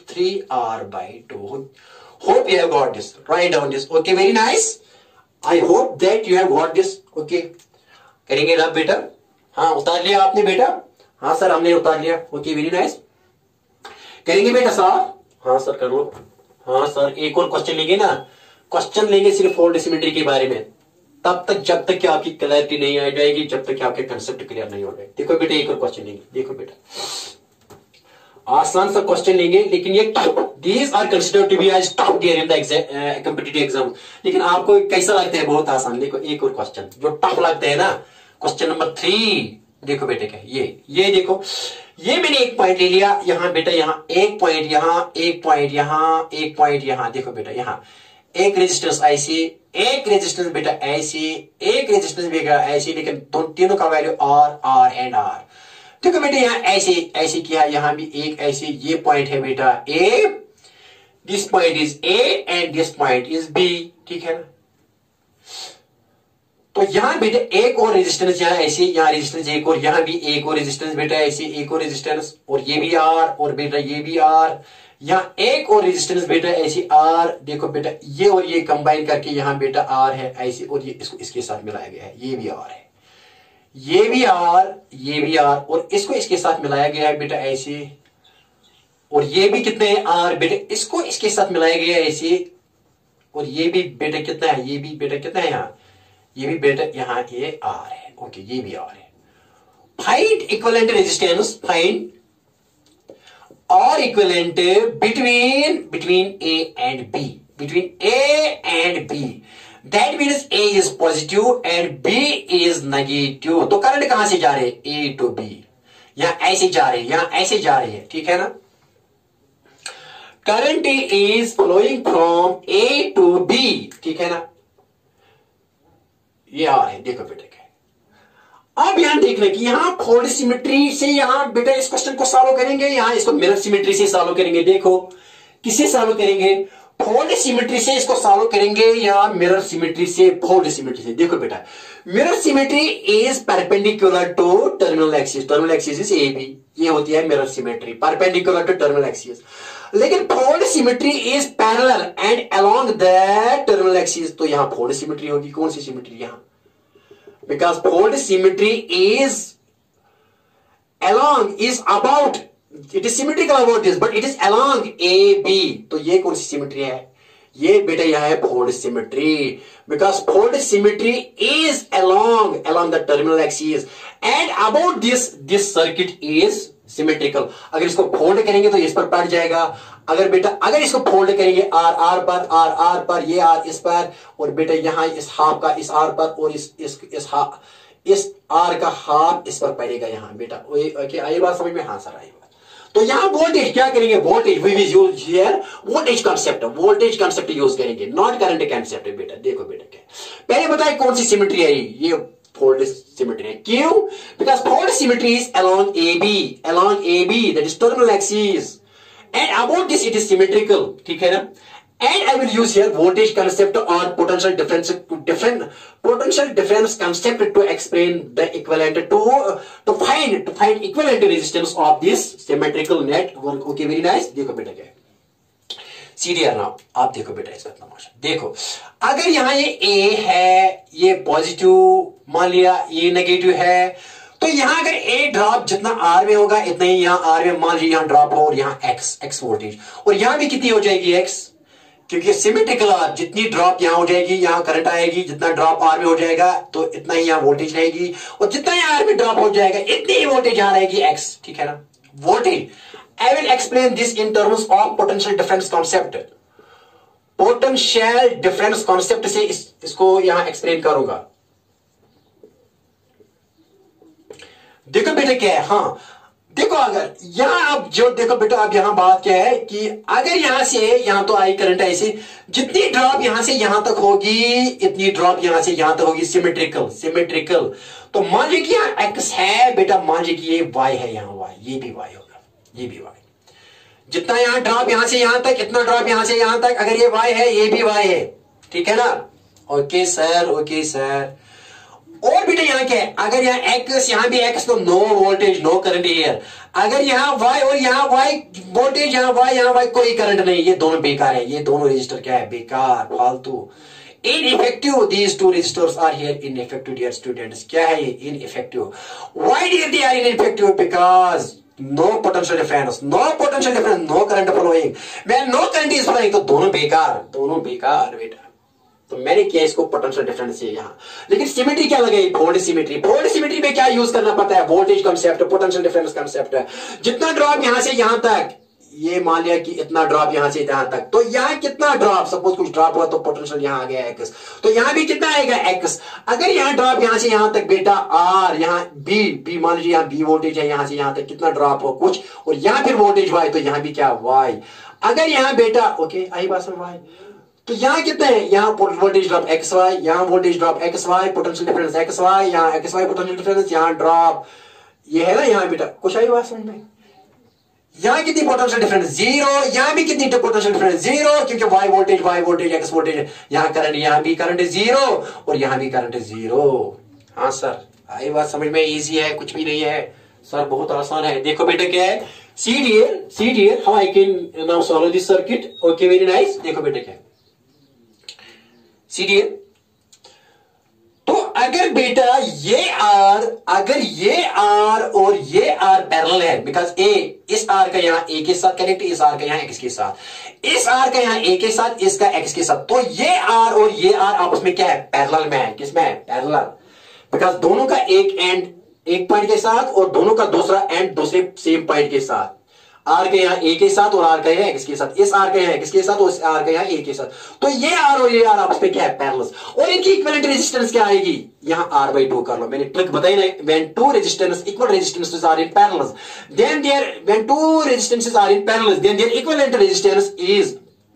3r/2। Hope you have got this, write down this, okay, very nice, I hope that you have got this, okay, करेंगे ना बेटा, हाँ उतार लिया आपने बेटा, हाँ सर हमने उतार लिया, ओके वेरी नाइस, करेंगे बेटा साहब, हाँ सर कर लो, हाँ सर एक और क्वेश्चन लेंगे ना, क्वेश्चन लेंगे सिर्फ फोल्ड सिमेट्री के बारे में, तब तक जब तक कि आपकी क्लैरिटी नहीं आ जाएगी, जब तक कि आपके कंसेप्ट क्लियर नहीं हो गए। देखो बेटा एक और क्वेश्चन लेंगे, देखो बेटा आसान सा क्वेश्चन लेंगे, लेकिन ये these are considered to be as top tier in the competitive exam, लेकिन आपको कैसा लगता है, बहुत आसान। देखो एक और क्वेश्चन जो टफ लगता है ना, क्वेश्चन नंबर 3, देखो बेटे क्या ये देखो, ये मैंने एक पॉइंट ले लिया, यहाँ बेटा यहाँ एक पॉइंट, यहाँ एक पॉइंट, यहाँ एक पॉइंट, यहाँ देखो बेटा यहाँ एक रेजिस्टेंस ऐसी, एक रेजिस्टेंस बेटा ऐसी, एक रेजिस्टेंस बेटा ऐसी, लेकिन तीनों का वैल्यू R एंड R। देखो बेटा यहाँ ऐसे ऐसे किया, यहाँ भी एक ऐसे, ये पॉइंट है बेटा A, this point is A and this point is B, ठीक है ना। तो यहाँ बेटा एक और रेजिस्टेंस, यहाँ ऐसे, यहाँ रेजिस्टेंस एक और, यहाँ भी एक और रेजिस्टेंस बेटा ऐसे, एक और रेजिस्टेंस, और ये भी R, और बेटा ये भी R, यहाँ एक और रेजिस्टेंस बेटा ऐसी R, देखो बेटा ये और ये कंबाइन करके यहाँ बेटा R है ऐसे, और ये इसको इसके साथ मिलाया गया है, ये भी R है, ये भी R, ये भी R, और इसको इसके साथ मिलाया गया है बेटा ऐसे, और ये भी कितने हैं R बेटा, इसको इसके साथ मिलाया गया है ऐसे, और ये भी बेटा कितना है, ये भी बेटा कितना है यहाँ, ये भी बेटा यहाँ ये R है, ओके ये भी R है। Find equivalent resistance, find or equivalent between A and B, between A and B, that means A is positive and B is negative। तो करंट कहां से जा रहे हैं, A to B, यहां ऐसे जा रहे हैं, यहां ऐसे जा रहे हैं, ठीक है ना। Current is flowing from A to B, ठीक है ना, ये आ रहे हैं, देखो बेटा। अब यहां देखना कि यहां फोल्ड सिमेट्री से यहां बेटा इस क्वेश्चन को सॉल्व करेंगे, यहां इसको मिरर सिमेट्री से सॉल्व करेंगे। देखो किससे सॉल्व करेंगे, फोल्ड सिमेट्री से इसको सॉल्व करेंगे या मिरर सिमेट्री से, फोल्ड सिमेट्री से। देखो बेटा mirror symmetry is perpendicular to terminal axis is A B, ये होती है mirror symmetry, perpendicular to terminal axis. लेकिन fold symmetry is parallel and along the terminal axis, तो यहां फोल्ड सिमेट्री होगी। कौन सी सिमेट्री यहां, because fold symmetry is about, it is symmetrical about this, but it is along AB, तो ये कौन सी सिमेट्री है, ये बेटा यह है fold symmetry, because fold symmetry is along the terminal axis and about this circuit is symmetrical. अगर इसको फोल्ड करेंगे तो इस पर पड़ जाएगा, अगर इसको फोल्ड करेंगे आर पर, ये आर इस पर, और बेटा यहां इस हाफ का इस आर पर, और इस आर का हाफ इस पर पड़ेगा यहां बेटा। ओके, आई बात समझ में? हाँ सर आई बात। तो यहां वोल्टेज क्या करेंगे? Voltage we will use here voltage concept use करेंगे, नॉट करंट कांसेप्ट। बेटा देखो बेटा क्या पहले बताए कौन सी सिमेट्री है ये फोल्ड सिमेट्री है। क्यों? Because fold symmetry is along AB that is terminal axis and about this it is symmetrical, ठीक है ना। And I will use here voltage concept or potential difference concept to explain the equivalent to find equivalent resistance of this symmetrical network. Okay, very nice. देखो बेटा क्या है CDR now, आप देखो बेटा इसका तमाशा देखो। अगर यहाँ ये A है, ये पॉजिटिव मान लिया, ये नेगेटिव है, तो यहां अगर A ड्रॉप जितना R में होगा इतना ही यहाँ R में मान लीजिए यहाँ ड्रॉप हो, और यहाँ X वोल्टेज, और यहां भी कितनी हो जाएगी X, क्योंकि सिमेट्रिकल आर जितनी ड्रॉप यहां हो जाएगी यहां करंट आएगी, जितना ड्रॉप आर में हो जाएगा तो इतना ही यहां वोल्टेज रहेगी, और जितना ही आर में ड्रॉप हो जाएगा इतनी ही वोल्टेज यहां रहेगी एक्स, ठीक है ना। Voltage I will explain this in terms of potential difference concept. Potential difference concept से इसको यहां एक्सप्लेन करूंगा। देखो बेटा क्या है, हाँ देखो अगर यहां अब जो देखो बेटा अब यहां बात क्या है कि अगर यहां से यहां तो आई करंट ऐसे, जितनी ड्रॉप यहां से यहां तक होगी इतनी ड्रॉप यहां से यहां तक होगी सिमेट्रिकल। तो मान लीजिए कि यहां एक्स है बेटा, मान लीजिए कि ये वाई है, यहां वाई, ये भी वाई होगा, ये भी वाई, जितना यहां ड्रॉप यहां से यहां तक इतना ड्रॉप यहां से यहां तक, अगर ये वाई है ये भी वाई है, ठीक है ना। Okay sir. और बेटा यहाँ क्या है, अगर यहाँ एक्स यहाँ भी एक्स तो no voltage no current here. अगर यहाँ वाई और यहाँ वाई वोल्टेज, यहाँ वाई कोई करंट नहीं, ये दोनों बेकार है, ये दोनों रजिस्टर क्या है, बेकार फालतू ineffective. These two resistors are here ineffective dear students. क्या है ये ineffective? Why dear they are ineffective? Because no potential difference, no current flowing. When no current is flowing तो दोनों बेकार बेटा। तो मैंने किया इसको पोटेंशियल डिफरेंस है यहाँ, लेकिन सिमेट्री क्या लगाई? फोल्ड सिमेट्री में क्या यूज करना पड़ता है? Voltage concept, potential difference concept. जितना ड्रॉप यहां से यहां तक, ये मान लिया कि इतना ड्रॉप यहां से यहां तक, तो यहां कितना ड्रॉप, सपोज कुछ ड्रॉप हुआ तो पोटेंशियल यहां आ गया एक्स, तो यहां भी कितना आएगा एक्स। अगर यहां ड्रॉप यहां से यहां तक बेटा आर, यहां बी मान लीजिए यहां बी वोल्टेज है, यहां से यहां तक कितना ड्रॉप हो कुछ, और यहां फिर वोल्टेज वाई, तो यहां भी क्या वाई। अगर यहां बेटा ओके आई बात समझ वाई, तो यहां कितने हैं, यहां वोल्टेज ड्रॉप एक्स वाई, यहां voltage drop X Y, potential difference X Y, यहां एक्स वाई पोटेंशियल डिफरेंस, यहां ड्रॉप ये है ना, यहां बेटा कुछ आई बात समझ में। यहां कितनी पोटेंशियल डिफरेंस जीरो, यहां भी कितनी पोटेंशियल डिफरेंस जीरो, क्योंकि वाई वोल्टेज एक्स वोल्टेज, यहां करंट, यहां भी करंट जीरो और यहां भी करंट जीरो। हाँ सर आई बात समझ में, इजी है, कुछ भी नहीं है सर, बहुत आसान है। देखो बेटा क्या है, see here how I can now solve this circuit. Okay, very nice. देखो बेटा क्या है, सीरियल। तो अगर बेटा ये आर और ये आर पैरेलल है, बिकॉज ए इस आर का यहाँ ए के साथ कनेक्ट, इस आर का यहाँ एक्स के साथ, इस आर का यहाँ ए के साथ, इसका एक्स के साथ, तो ये आर और ये आर आपस में क्या है, पैरेलल में है। किसमें है? पैरेलल। बिकॉज दोनों का एक एंड एक पॉइंट के साथ और दोनों का दूसरा एंड दूसरे सेम पॉइंट के साथ, आर के यहाँ ए के साथ और आर का यहाँ एक्स के साथ, इस आर के यहाँ एक्स के साथ और इस आर के यहाँ ए के साथ, तो ये आर और ये आर आपस में क्या है, पैरेलल। और इनकी इक्विवेलेंट रेजिस्टेंस क्या आएगी, यहाँ R/2 कर लो, मैंने ट्रिक बताई ना, when two resistance equal resistances are in parallel, then their when two resistances are in parallel, then their equivalent resistance is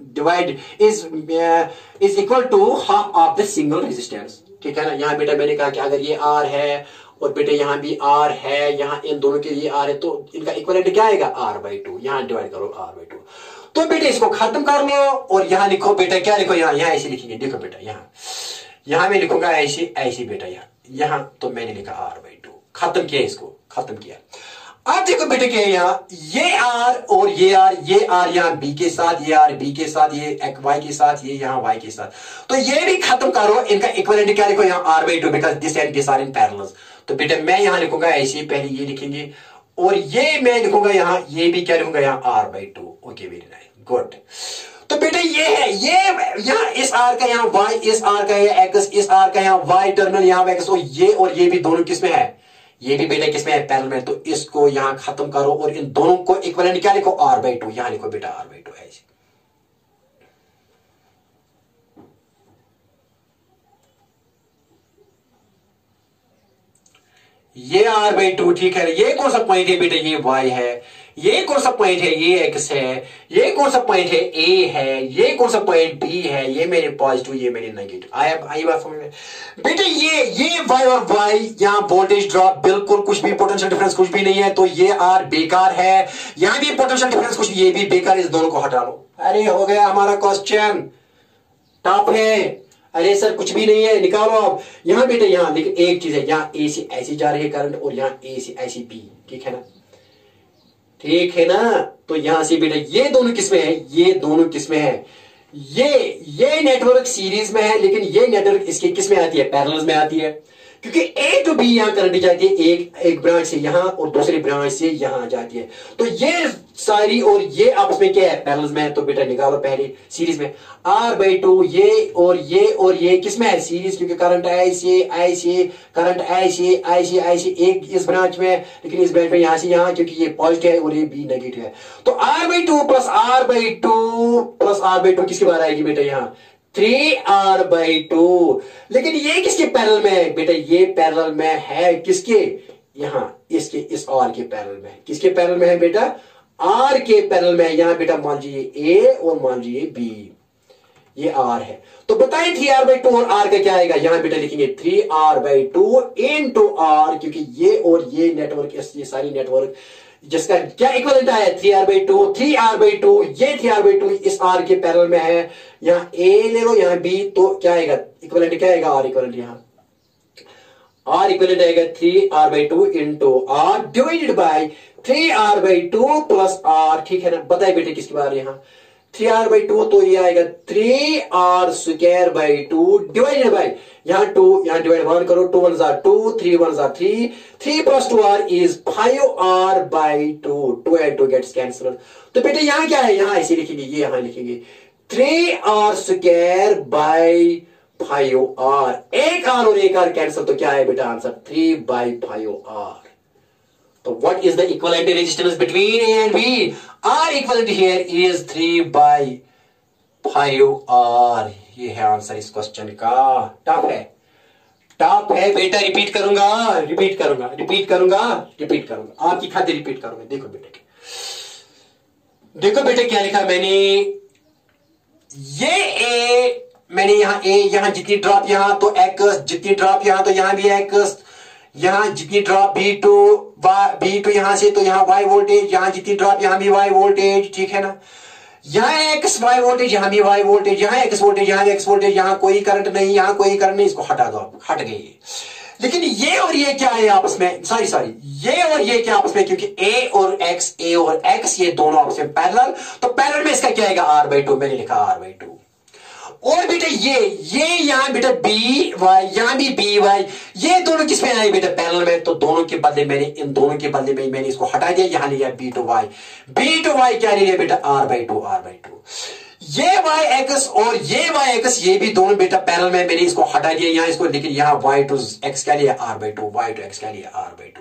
is equal to half of the single resistance. ठीक है ना। यहाँ बेटा मैंने कहा कि अगर ये आर है और बेटे यहाँ भी आर है, यहाँ इन दोनों के लिए आर है, तो इनका इक्विवेलेंट क्या आएगा, R/2। यहाँ डिवाइड करो R/2, तो बेटे इसको खत्म कर लो और यहाँ लिखो बेटा, क्या लिखो, यहाँ ऐसे लिखेंगे। देखो बेटा यहाँ मैं लिखूंगा ऐसे बेटा, यहाँ तो मैंने लिखा R/2, खत्म किया, इसको खत्म किया। अब देखो बेटे क्या है, यहाँ ये आर और ये आर यहाँ बी के साथ, ये आर बी के साथ, ये वाई के साथ, ये यहाँ वाई के साथ, तो ये भी खत्म करो। इनका इक्विवेलेंट क्या लिखो, यहाँ R/2, because this and this are in parallel. तो बेटा मैं यहाँ लिखूंगा ऐसे, पहले ये लिखेंगे और ये मैं लिखूंगा यहाँ, ये भी क्या लिखूंगा यहाँ R/2। Okay very nice, good. तो बेटा ये है, ये यहाँ इस आर का यहाँ y, इस आर का है x, इस आर का यहाँ y टर्मिनल यहाँ x, और ये भी दोनों किसमें है, ये भी बेटा किसमें है, पैरेलल में। तो इसको यहां खत्म करो और इन दोनों को इक्विवेलेंट क्या लिखो, r/2, यहां लिखो बेटा r/2 है। ये r/2 ठीक है। ये कौन सा पॉइंट है बेटा, ये y है। ये कौन सा पॉइंट है, ये x है। ये कौन सा पॉइंट है, a है। ये कौन सा पॉइंट b है। ये मेरे पॉजिटिव, ये मेरे नेगेटिव। आई बात समझ में बेटा। ये y और y, यहाँ वोल्टेज ड्रॉप बिल्कुल कुछ भी, पोटेंशियल डिफरेंस कुछ भी नहीं है, तो ये r बेकार है। यहां भी पोटेंशियल डिफरेंस कुछ, ये भी बेकार है, इस दोनों को हटा लो। अरे हो गया हमारा क्वेश्चन, टफ है। अरे सर कुछ भी नहीं है, निकालो आप। यहां बेटा यहाँ लेकिन एक चीज है, यहाँ ए से ऐसी जा रही है करंट और यहाँ ए से ऐसी बी, ठीक है ना, ठीक है ना। तो यहां से बेटा ये दोनों किसमें है, ये दोनों किसमें है, ये नेटवर्क सीरीज में है, लेकिन ये नेटवर्क इसके किसमें आती है, पैरेलल में आती है, क्योंकि ए टू बी यहां करंट जाती है, एक ब्रांच से यहां और दूसरी ब्रांच से यहां जाती है। तो ये सारी और ये आपस में क्या है, पैरेलल में है। तो बेटा निकालो पहले सीरीज में r/2, ये किसमें है, सीरीज, क्योंकि करंट ऐसे करंट ऐसे एक इस ब्रांच में, लेकिन इस ब्रांच में यहां से यहां, क्योंकि ये पॉजिटिव है और ये बी नेगेटिव है। तो r/2 प्लस r/2 किसके बाहर आएगी बेटा, यहां 3r/2। लेकिन ये किसके पैरेलल में है बेटा, ये पैरेलल में है किसके, यहां इसके, इस r के पैरेलल में। किसके पैरेलल में है बेटा, r के पैरेलल में। यहां बेटा मान लीजिए a और मान लीजिए b, ये r है। तो बताएं 3r/2 और r का क्या आएगा, यहां बेटा लिखेंगे 3r/2 इंटू r, क्योंकि ये और ये नेटवर्क, ये सारी नेटवर्क जिसका क्या इक्विवेलेंट आया, 3r/2, ये 3r/2 इस r के पैरेलल में है। यहां a ले लो, यहां b, तो क्या आएगा इक्विवेलेंट, क्या आएगा r इक्विवेलेंट, यहां r इक्विवेलेंट आएगा 3r/2 into r divided by 3r/2 plus r, ठीक है ना। बताइए बेटे किसके बाहर, यहां 3r/2, तो ये आएगा 3r² डिवाइडेड बाय, यहां 2, यहां डिवाइड 1 करो, 2 1 2, 3 1 3, 3 plus 2r is 5r/2, 2 and 2 gets cancel. तो बेटे यहां क्या है, यहां ऐसे लिखेंगे, ये यहां लिखेंगे 3r² बाय 5r, एक r और एक r कैंसल, तो क्या है बेटा answer 3/5r। So what is the equivalent resistance between A and B? R equivalent here is 3/5R. ये है आंसर इस क्वेश्चन का। टफ है बेटा, रिपीट करूंगा, आपकी खातिर रिपीट करूंगा। देखो बेटे क्या लिखा मैंने, ये A, मैंने यहां जितनी ड्रॉप यहां तो x, जितनी ड्रॉप यहां तो यहां भी x, यहां जितनी ड्रॉप B2 यहां से, तो यहां Y वोल्टेज, यहां जितनी ड्रॉप यहां भी Y वोल्टेज, ठीक है ना। यहां X Y वोल्टेज, यहां भी Y वोल्टेज, यहां X वोल्टेज, यहां X वोल्टेज, यहां कोई करंट नहीं, यहां कोई करंट नहीं, इसको हटा दो आप, हट गई। लेकिन ये और ये क्या है आपस में, सॉरी ये और ये क्या आपस में, क्योंकि A और X ये दोनों आपस में पैरेलल, तो पैरेलल में इसका क्या आएगा r/2, मैंने लिखा r/2। और बेटा ये यहां बेटा बी वाई, यहां भी बी वाई, ये दोनों किसमें आए बेटा पैरेलल में। तो दोनों के बदले मैंने, इन दोनों के बदले में मैंने इसको हटा दिया, यहां लिया b/y क्या ले लिया बेटा r/2। ये y(x) और ये y(x), ये भी दोनों बेटा पैरेलल में, मैंने इसको हटा दिया यहां इसको, लेकिन यहां y(x) क्या लिया r/2, y(x) क्या लिया r/2,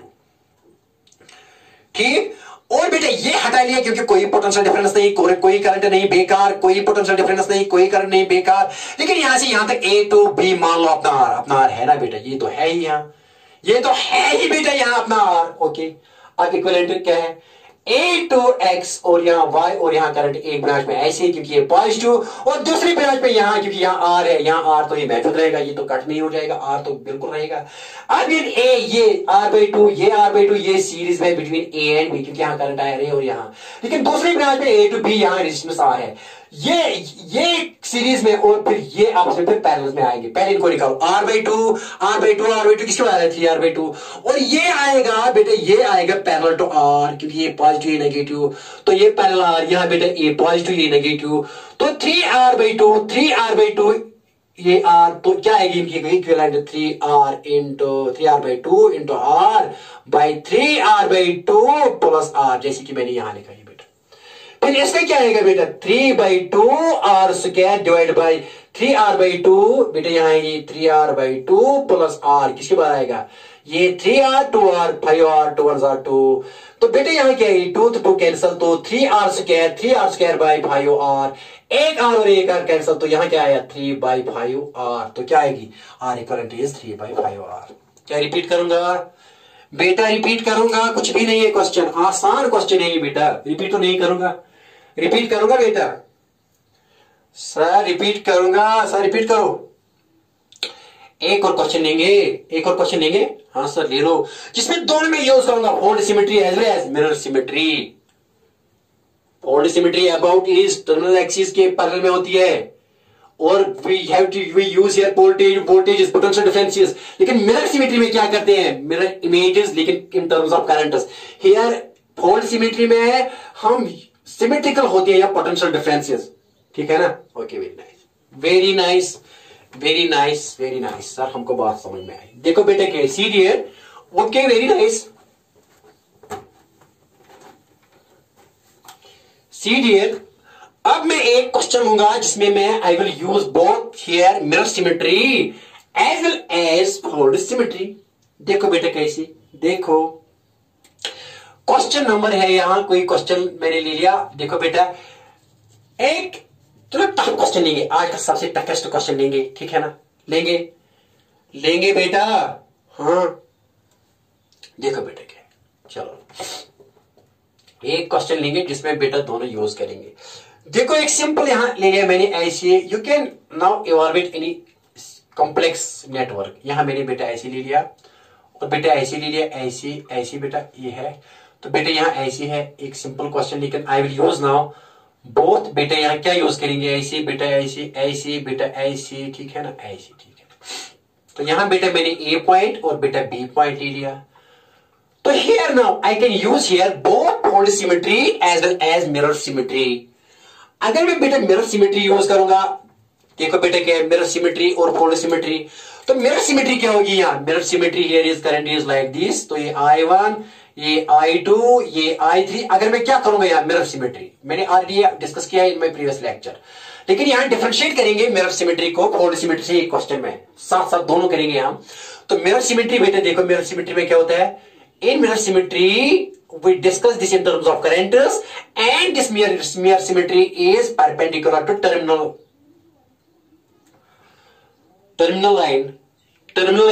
ठीक। और बेटा ये हटा लिया क्योंकि कोई पोटेंशियल डिफरेंस नहीं, कोई करंट नहीं, बेकार, कोई पोटेंशियल डिफरेंस नहीं, कोई करंट नहीं, बेकार। लेकिन यहां से यहां तक A to B मान लो अपना R है ना बेटा, ये तो है ही, यहां ये तो है ही बेटा, यहां अपना R, ओके। अब इक्विवेलेंट क्या है, A to X, और यहाँ Y और यहाँ करंट एक ब्रांच में ऐसे, क्योंकि ये पॉजिटिव, और दूसरी ब्रांच में यहाँ, क्योंकि यहाँ R है, यहाँ R तो ये मौजूद रहेगा, ये तो कट नहीं हो जाएगा, R तो बिल्कुल रहेगा। अब ये R/2, ये सीरीज में बिटवीन A एंड B, क्योंकि यहाँ करंट आया और यहाँ, लेकिन दूसरी ब्रांच में A to B यहाँ रेजिस्टेंस R है, ये सीरीज में, और फिर ये आपस में फिर पैरेलल में आएंगे। पहले इनको निकालो, R/2 किसके बारे है 3R/2, और ये आएगा बेटा, ये आएगा पैरेलल टू R, क्योंकि ये पॉजिटिव ये नेगेटिव, तो ये पैरेलल R, यहाँ बेटा ये पॉजिटिव ये नेगेटिव, तो 3R/2 ये R, तो क्या आएगी इनकी equivalent 3R/2 into R by 3R/2 plus R, जैसे कि मैंने यहां लिखा है बेटा। फिर इसका क्या आएगा बेटा 3/2r² डिवाइड बाई 3r/2 बेटा यहां आएगी 3r/2 प्लस r किसके बार आएगा ये 3r 2r 5r 2 1 2 तो बेटा यहां क्या है 2 to 2 कैंसिल तो 3r² बाई 5r एक r और एक r कैंसिल तो यहां क्या आया 3/5r तो क्या आएगी r इक्वल इज 3/5r। क्या रिपीट करूंगा बेटा रिपीट करूंगा कुछ भी नहीं है क्वेश्चन आसान क्वेश्चन है ये बेटा रिपीट तो नहीं करूंगा रिपीट करूंगा बेटा सर रिपीट करूंगा सर रिपीट करो एक और क्वेश्चन लेंगे हाँ सर ले लो जिसमें दोनों में यूज करूंगा fold symmetry as well as mirror symmetry. Fold symmetry about is terminal axis के पैरेलल में होती है और we use here voltage potential differences लेकिन मिरर सिमेट्री में क्या करते हैं मिरर इमेजेस लेकिन in terms of currents here fold symmetry में हम सिमेट्रिकल होते हैं या पोटेंशियल डिफरेंसेस ठीक है ना okay very nice very nice very nice sir हमको बात समझ में आई देखो बेटे के see dear okay very nice see dear अब मैं एक क्वेश्चन लूंगा जिसमें मैं I will use both here mirror symmetry as well as fold symmetry. देखो बेटा कैसे देखो क्वेश्चन नंबर है यहां कोई क्वेश्चन मैंने ले लिया देखो बेटा एक चलो टफ क्वेश्चन लेंगे आज का सबसे टफेस्ट क्वेश्चन लेंगे ठीक है ना लेंगे बेटा हाँ देखो बेटा क्या चलो एक क्वेश्चन लेंगे जिसमें बेटा दोनों यूज करेंगे। देखो एक सिंपल यहां ले लिया मैंने ऐसे you can now evaluate any complex network यहां मैंने बेटा ऐसे ले लिया और बेटा ऐसे ले लिया ऐसी बेटा ये है तो बेटा यहां ऐसी है एक सिंपल क्वेश्चन लेकिन I will use now both बेटा यहां क्या यूज करेंगे ऐसी बेटा ऐसी बेटा ऐसी ठीक है ना ऐसी ठीक है तो यहां बेटा मैंने ए पॉइंट और बेटा बी पॉइंट ले लिया तो here now I can use here both fold symmetry as well as mirror symmetry. अगर मैं बेटा मिरर सिमेट्री यूज करूंगा देखो बेटा क्या है मिरर सिमेट्री और फोल्ड सिमेट्री तो मिरर सिमेट्री क्या होगी यहां mirror symmetry here is current is like this तो ये I1 ये I2 ये I3 अगर मैं क्या करूंगा यहां मिरर सिमेट्री मैंने ऑलरेडी डिस्कस किया इन माय प्रीवियस लेक्चर लेकिन यहां डिफरेंशिएट करेंगे मिरर सिमेट्री को फोल्ड सिमेट्री से एक क्वेश्चन में साथ साथ दोनों करेंगे हम तो मिरर सिमेट्री बेटा देखो मिरर सिमेट्री में क्या होता है in mirror symmetry we discuss this in terms of currents and this mirror symmetry is perpendicular to terminal line terminal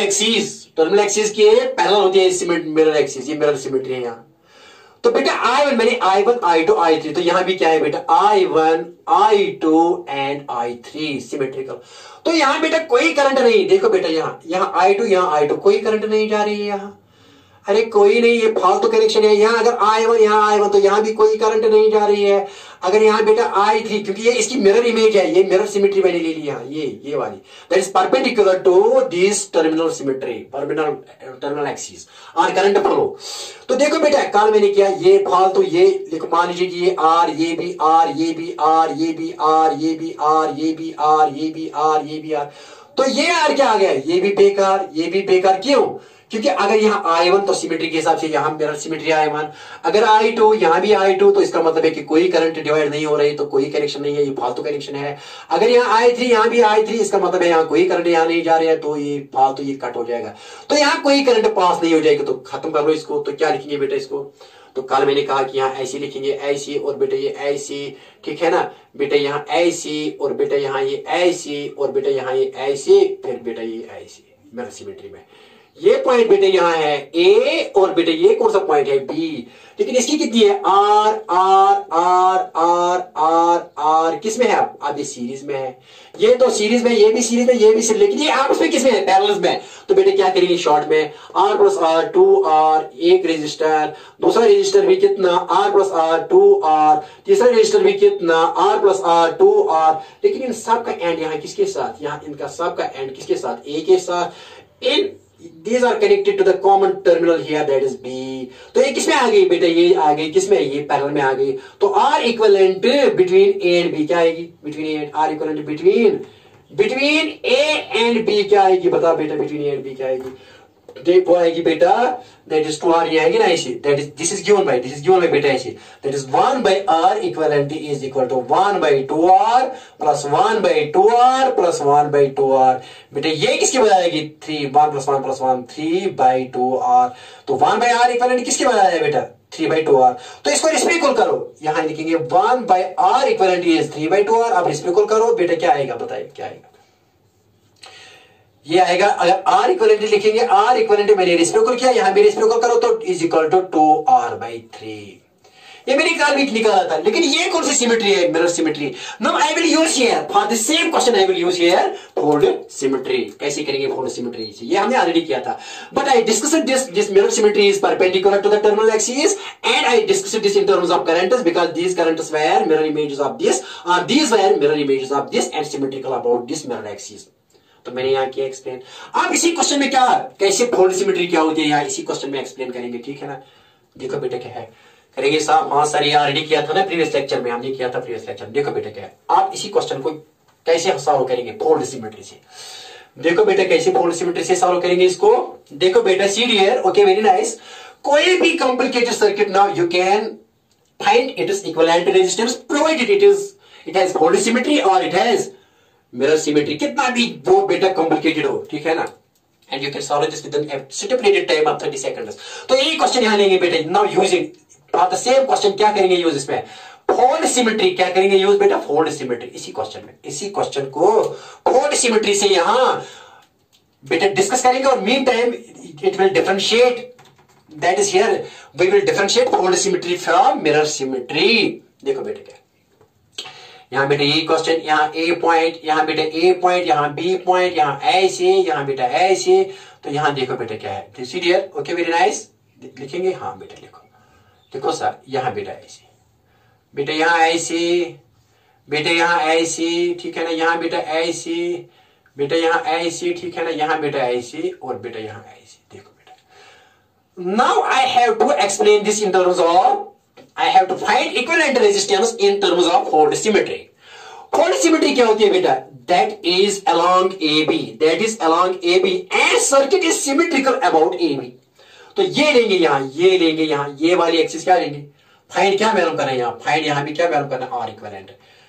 axis के पैरेलल होती है मिरर एक्सिस ये मिरर सिमेट्री है यहां तो बेटा I1 मैंने I1 I2 I3 तो यहां भी क्या है बेटा I1 I2 and I3 symmetrical तो यहां बेटा कोई करंट नहीं देखो बेटा यहां I2 कोई करंट नहीं जा रही है यहां अरे कोई नहीं ये फालतू कनेक्शन है यहां अगर I1 तो यहां भी कोई करंट नहीं जा रही है अगर यहां बेटा I3 क्योंकि ये इसकी मिरर इमेज है ये मिरर सिमेट्री मैंने ले ली यहां ये वाली that is perpendicular to this terminal symmetry terminal axis और करंट फ्लो तो देखो बेटा कल मैंने किया ये फालतू ये देखो मान लीजिए कि ये R ये भी R ये भी R ये भी R ये भी R ये भी R ये भी R ये भी R तो ये R क्या आ गया ये भी बेकार क्यों क्योंकि अगर यहाँ I1 तो सिमेट्री के हिसाब से यहाँ मिरर सिमेट्री I1 अगर I2 यहाँ भी I2 तो इसका मतलब है कि कोई करंट डिवाइड नहीं हो रही तो कोई कनेक्शन नहीं है ये फालतू कनेक्शन है अगर यहाँ I3 यहाँ भी I3 इसका मतलब है यहाँ कोई करंट यहाँ नहीं जा रहा है तो ये फालतू ये कट हो जाएगा तो यहाँ कोई करंट पास नहीं हो जाएगा तो खत्म कर लो इसको तो क्या लिखेंगे बेटा इसको तो कल मैंने कहा कि यहाँ ऐसी लिखेंगे ऐसी और बेटा ये ऐसी ठीक है ना बेटा यहाँ ऐसी और बेटा यहाँ ये ऐसी और बेटा यहाँ ये ऐसी फिर बेटा ये ऐसी मिरर सिमेट्री में ये पॉइंट बेटे यहां है ए और बेटे ये कौन सा पॉइंट है बी लेकिन इसकी कितनी है R R R R R R किस में है अब ये सीरीज में है ये तो सीरीज में ये भी सीरीज में ये भी सीरीज लेकिन ये आपस में किस में है पैरेलल में तो बेटे क्या करेंगे शॉर्ट में आर प्लस आर 2R एक रेजिस्टर दूसरा रेजिस्टर भी कितना आर प्लस आर 2R तीसरा रेजिस्टर भी कितना आर प्लस आर 2R लेकिन इन सब का एंड यहाँ किसके साथ यहाँ इनका सब का एंड किसके साथ ए के साथ इन these are connected to the common terminal here that is B तो ये किसमें आ गई बेटा ये आ गई किसमें ये पैरेलल में आ गई तो R equivalent between A and B क्या आएगी between A and R equivalent between A and B क्या आएगी बता बेटा बिटवीन A एंड B क्या आएगी वो आएगी बेटा, दैट इज 2r, ये आएगी ना ऐसी, that is this is given by बेटा ऐसी, that is 1/r equivalent is equal to 1/2r plus 1/2r plus 1/2r। बेटा ये किसके बजाय आएगी, 3 1 + 1 + 1 3/2r। तो 1/r इक्विवेलेंट किसके बजाय है बेटा, 3/2r। तो इसको रिस्पेक्ल करो, यहां लिखेंगे 1/r इक्विवेलेंट इज 3/2r। अब रिस्पेक्ल करो बेटा, क्या आएगा बताइए क्या आएगा, ये आएगा। अगर r इक्विवेलेंट लिखेंगे, r इक्विवेलेंट मैंने रेसिप्रोकल किया, यहां भी रेसिप्रोकल करो तो इज इक्वल टू 2r/3। ये मैंने निकाल भी निकाला था, लेकिन ये कौन सी सिमेट्री है, mirror symmetry. Now I will use here for the same question, I will use here fold symmetry. कैसे करेंगे फोल्ड सिमेट्री, ये हमने ऑलरेडी किया था, but I discussed this mirror symmetry is perpendicular to the terminal axis and I discussed this in terms of currents because these currents were mirror images of this or these were mirror images of this and symmetrical about this mirror axis। तो मैंने यहाँ किया explain. आप इसी question में क्या, कैसे fold symmetry क्या होती है, यहाँ इसी क्वेश्चन में एक्सप्लेन करेंगे, ठीक है ना। देखो बेटा क्या है, करेंगे साहब। हाँ सर, ये ऑलरेडी किया था ना प्रीवियस लेक्चर में, हमने किया था प्रीवियस लेक्चर। देखो बेटा क्या है, आप इसी क्वेश्चन को कैसे सॉल्व करेंगे फोल्ड सिमेट्री से। देखो बेटा कैसे फोल्ड सिमेट्री से सॉल्व करेंगे इसको। देखो बेटा see here, okay very nice. कोई भी complicated circuit now you can find it is equivalent resistance provided it has fold symmetry और इट हैज मिरर सिमेट्री। कितना भी वो बेटा कॉम्प्लिकेटेड हो, ठीक है ना, and you can solve this with an stipulated time of 30 seconds. तो यही क्वेश्चन यहां लेंगे बेटा, now using for the same question क्या करेंगे यूज इसमें, फोल्ड सिमेट्री। क्या करेंगे यूज बेटा, फोल्ड सिमेट्री। इसी क्वेश्चन में, इसी क्वेश्चन को फोल्ड सिमेट्री से यहां बेटा डिस्कस करेंगे और mean time it will differentiate, that is here we will differentiate fold symmetry from mirror symmetry. देखो बेटा क्या, यहां बेटा ये क्वेश्चन, यहां ए पॉइंट, यहां बेटा ए पॉइंट, यहां बी पॉइंट, यहां ऐसे, यहां बेटा ऐसे। तो यहां देखो बेटा क्या है, see dear, okay very nice. लिखेंगे, हाँ बेटा लिखो, देखो सर यहां बेटा ऐसे, बेटा यहां ऐसे, बेटा यहां ऐसे, ठीक है ना, यहां बेटा ऐसे, बेटा यहां ऐसे, ठीक है ना, यहां बेटा ऐसे और बेटा यहां ऐसे। देखो बेटा, now I have to explain this in terms of, I have to find equivalent resistance in terms of fold symmetry. Fold symmetry क्या होती है बेटा? That is along AB. That is along AB and circuit is symmetrical about AB. तो ये लेंगे यहाँ, ये लेंगे यहाँ, ये वाली एक्सिस क्या लेंगे, फाइंड क्या मालूम करना है यहाँ, फाइंड यहाँ भी क्या मालूम करना है, R equivalent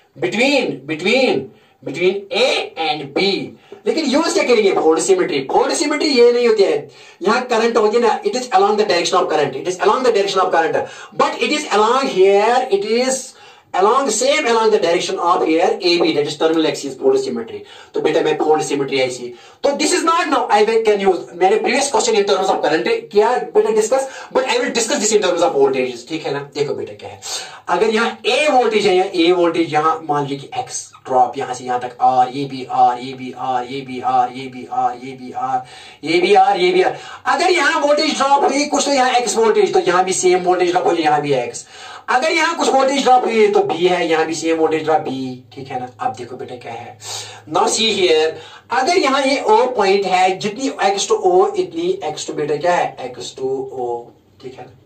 between A and B। लेकिन यूज क्या करेंगे, फोल्ड सिमेट्री। फोल्ड सिमेट्री ये नहीं होती है, यहां करंट होगी ना, it is along the direction of current, it is along the direction of current, but it is along here, it is along same along the direction of here AB, that is terminal axis fold symmetry। तो बेटा मैं fold symmetry ऐसी, तो this is not now I can use, मैंने previous question in terms of current किया बेटा discuss, but I will discuss this in terms of voltage, ठीक है ना। देखो बेटा क्या है, अगर यहाँ A वोल्टेज है, यहाँ A वोल्टेज, यहाँ मान लीजिए कि X ड्रॉप यहां से यहां तक R A B R A B R A B R A B R A B R A B R A B R। अगर यहाँ वोल्टेज ड्रॉप हुई कुछ तो यहाँ X वोल्टेज, तो यहाँ भी सेम वोल्टेज ड्रॉप हो, यहाँ भी X। अगर यहाँ कुछ वोल्टेज ड्रॉप हुई तो B है, यहाँ भी सेम वोल्टेज ड्रॉप B, ठीक है ना। अब देखो बेटा क्या है, नाउ सी हियर, अगर यहाँ ये O पॉइंट है, जितनी X to O इतनी X to बेटा क्या है, X to O, ठीक है ना।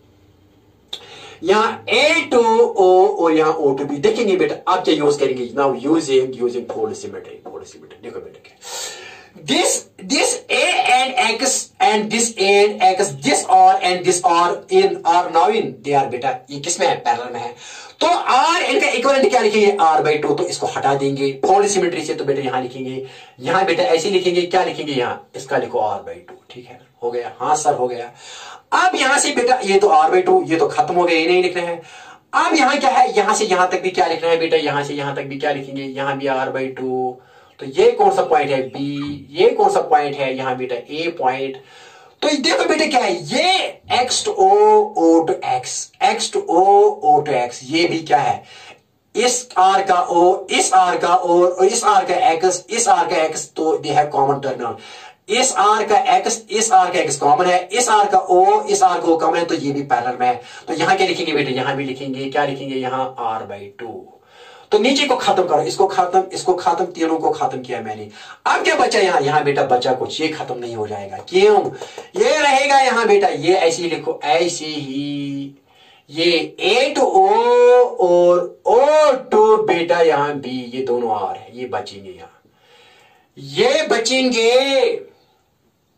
यहाँ A to O और यहाँ O to B। देखेंगे बेटा आप क्या यूज करेंगे, now using fold symmetry, fold symmetry. देखो बेटा क्या, this A and X and this A and X, this R and this R are now in, they are बेटा ये किसमें है, पैरेलल में है। तो R इनका इक्विवेलेंट क्या लिखेंगे, R/2। तो इसको हटा देंगे फोल्ड सिमेट्री से, तो बेटा यहाँ लिखेंगे, यहाँ बेटा ऐसे लिखेंगे, क्या लिखेंगे यहाँ, इसका लिखो R/2, ठीक है ना, हो गया। हाँ सर हो गया। अब यहां से बेटा ये तो R/2, ये तो खत्म हो गया, ये नहीं लिखना है। अब यहाँ क्या है, यहां से यहां तक भी क्या लिखना है बेटा, यहां से यहां तक भी क्या लिखेंगे, यहां भी R/2। तो ये कौन सा पॉइंट है, B, ये कौन सा पॉइंट है, यहाँ बेटा A पॉइंट। तो देखो बेटा क्या है, ये X to O, O to X, X to O, O to X, ये भी क्या है, इस R का O, इस R का O और इस R का X, इस R का X, तो दे हैव कॉमन टर्मिनल। इस R का X, इस R का X कॉमन है, इस R का O, इस R को कॉमन है, तो ये भी पैरेलल में है। तो यहाँ क्या लिखेंगे बेटा, यहाँ भी लिखेंगे, क्या लिखेंगे, यहाँ R/2। तो नीचे को खत्म करो, इसको खत्म, तीनों को खत्म किया मैंने। अब क्या बचा यहाँ बेटा बचा कुछ, ये खत्म नहीं हो जाएगा, क्यों, ये रहेगा यहाँ बेटा, ये ऐसे ही लिखो, ऐसे ही ये A to O और O to बेटा यहाँ B, ये दोनों R है, ये बचेंगे यहाँ, ये बचेंगे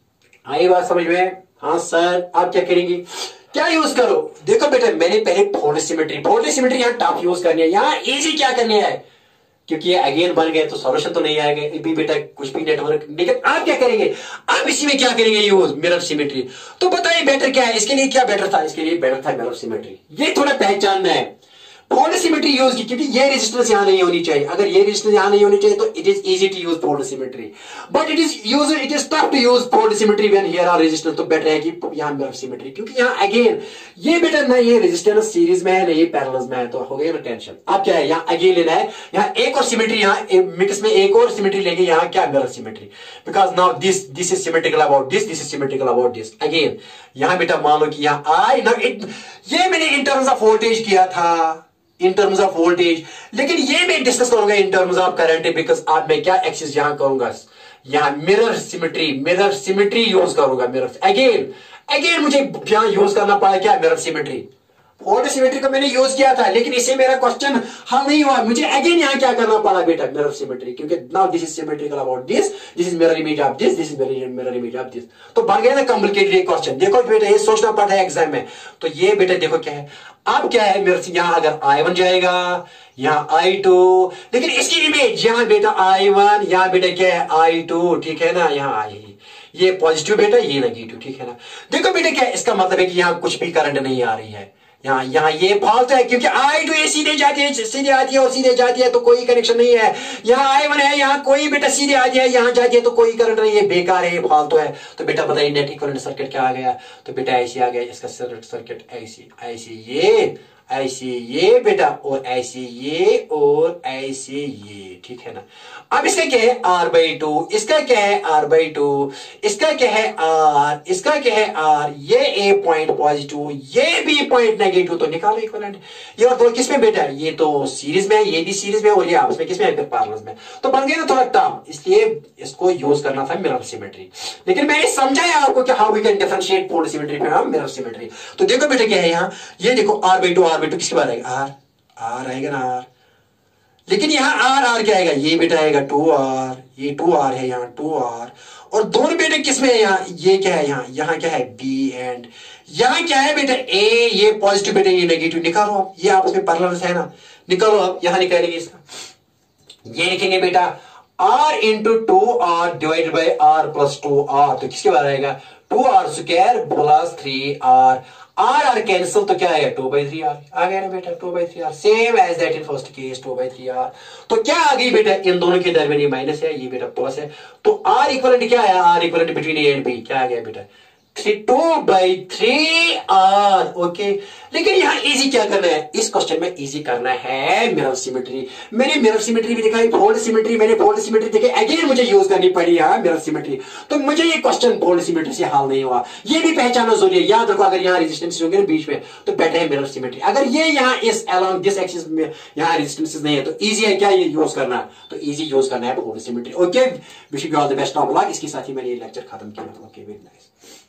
आई बात समझ में? हाँ सर, आप क्या करेंगे, क्या यूज करो? देखो बेटा, मैंने पहले फोल्ड सिमेट्री यहाँ टफ यूज करनी है, यहाँ इजी क्या करनी है, क्योंकि ये अगेन बन गए तो सॉल्यूशन तो नहीं आएगा अभी बेटा कुछ भी नेटवर्क। लेकिन आप क्या करेंगे, आप इसी में क्या करेंगे यूज, मिरर सिमेट्री। तो बताइए बेटर क्या है, इसके लिए क्या बेटर था, इसके लिए बेटर था मिरर सिमेट्री। ये थोड़ा पहचानना है। फोल्ड सिमेट्री यूज की, क्योंकि ये रेजिस्टेंस यहां नहीं होनी चाहिए, अगर ये रेजिस्टेंस यहां नहीं होनी चाहिए तो it is easy to use fold symmetry, but it is tough to use fold symmetry when here are resistance. तो बेटर है कि यहां मिरर सिमेट्री, क्योंकि यहां अगेन ये बेटर ना ये रेजिस्टेंस सीरीज में है ना ये पैरेलल में है, तो हो गया ना टेंशन। अब क्या है, यहां अगेन लेना है, यहां एक और सिमेट्री, यहां मिक्स में एक और सिमेट्री लेंगे, यहां क्या mirror symmetry, because now this is symmetrical about this is symmetrical about this. Again यहां बेटा मान लो कि यहां आई ना ये मैंने इन टर्म्स ऑफ वोल्टेज किया था, इन टर्म्स ऑफ वोल्टेज, लेकिन ये मैं डिस्कस करूंगा in terms of current, because आज मैं क्या एक्सिस यहां करूंगा, यहां मिरर सिमेट्री यूज करूंगा। मिरर अगेन मुझे यहां यूज करना पड़ा क्या, मिरर सिमेट्री। फोल्ड सिमेट्री को मैंने यूज किया था, लेकिन इससे मेरा क्वेश्चन हल नहीं हुआ, मुझे अगेन यहां क्या करना पड़ा बेटा, मिरर सिमेट्री, क्योंकि now this is symmetrical about this is mirror image of this is mirror image of this. तो बन गया ना कॉम्प्लिकेटेड क्वेश्चन। देखो बेटा ये सोचना पड़ता है एग्जाम में। तो ये बेटा देखो क्या है, अब क्या है, मेरे से यहां अगर I1 जाएगा, यहां I2, लेकिन इसकी इमेज यहां बेटा I1, यहां बेटा क्या है I2, ठीक है ना, यहां I, ये पॉजिटिव बेटा, ये नेगेटिव, ठीक है ना। देखो बेटा क्या है, इसका मतलब है कि यहां कुछ भी करंट नहीं आ रही है, यहां ये फाल्ट है, क्योंकि I2 ये सीधे जाती है, सीधे आती है और सीधे जाती है, तो कोई कनेक्शन नहीं है। यहां I1 है, यहां कोई बेटा सीधे आती है, यहां जाती है, तो कोई करंट नहीं है, बेकार है, फालतू है। तो बेटा बताइए नेट इक्विवेलेंट सर्किट क्या आ गया, तो बेटा ऐसे आ गया इसका सर्किट, ऐसे ये बेटा, और ऐसे ये और ऐसे ये, ठीक है ना। अब इसका क्या है R/2, इसका क्या है R/2, इसका क्या है R, इसका क्या है R, ये A पॉइंट पॉजिटिव, ये B पॉइंट नेगेटिव, तो निकालो इक्विवेलेंट। ये और दो किस में बेटा, ये तो सीरीज में है, ये भी सीरीज में, और ये आपस में किस में है, फिर पैरेलल में। तो बन गया ना थोड़ा टर्म, इसलिए इसको यूज करना था मिरर सिमेट्री। लेकिन मैंने समझाया आपको कि how we can differentiate fold symmetry from mirror symmetry. तो देखो बेटा क्या है यहाँ, ये देखो R/2 किसके बाद आएगा, R आएगा ना R, लेकिन यहाँ R क्या आएगा, ये बेटा आएगा 2R, ये 2R है, यहाँ 2R, और दोनों बेटे किसमें है, यहाँ ये क्या है, यहाँ क्या है B, एंड यहाँ क्या है बेटा A, ये पॉजिटिव बेटा, ये नेगेटिव। निकालो आप, ये आपस में पैरेलल है ना, निकालो आप, यहाँ निकालेंगे इसका, ये लिखेंगे बेटा R into 2R divided by R plus 2R, तो किसके बाद आएगा 2R square plus 3R, R cancel, तो क्या आएगा 2/3R आ गया ना बेटा, 2/3R, same as that in first case 2/3R। तो क्या आ गई बेटा, इन दोनों के दरमियान ये माइनस है, ये बेटा प्लस है, तो R इक्विवेलेंट क्या है, R equivalent between A and B क्या आ गया बेटा 2/3R, ओके। लेकिन यहां इजी क्या करना है, इस क्वेश्चन में इजी करना है मिरर सिमेट्री। मैंने मिरर सिमेट्री भी दिखाई, फोल्ड सिमेट्री, मैंने फोल्ड सिमेट्री देखी, अगेन मुझे यूज करनी पड़ी यहां मिरर सिमेट्री। तो मुझे ये क्वेश्चन फोल्ड सिमेट्री से हल नहीं हुआ, ये भी पहचानना जरूरी है। याद रखो, अगर यहाँ रेजिस्टेंस होंगे ना बीच में, तो बेटर है मिरर सिमेट्री। अगर ये यहाँ इस अलोंग दिस एक्सिस में यहाँ रेजिस्टेंस नहीं है, तो इजी है क्या ये यूज करना, तो इजी यूज करना है fold symmetry, okay. Wish you all the best of luck. इसके साथ ही मैंने ये लेक्चर खत्म किया, ओके, वेरी नाइस।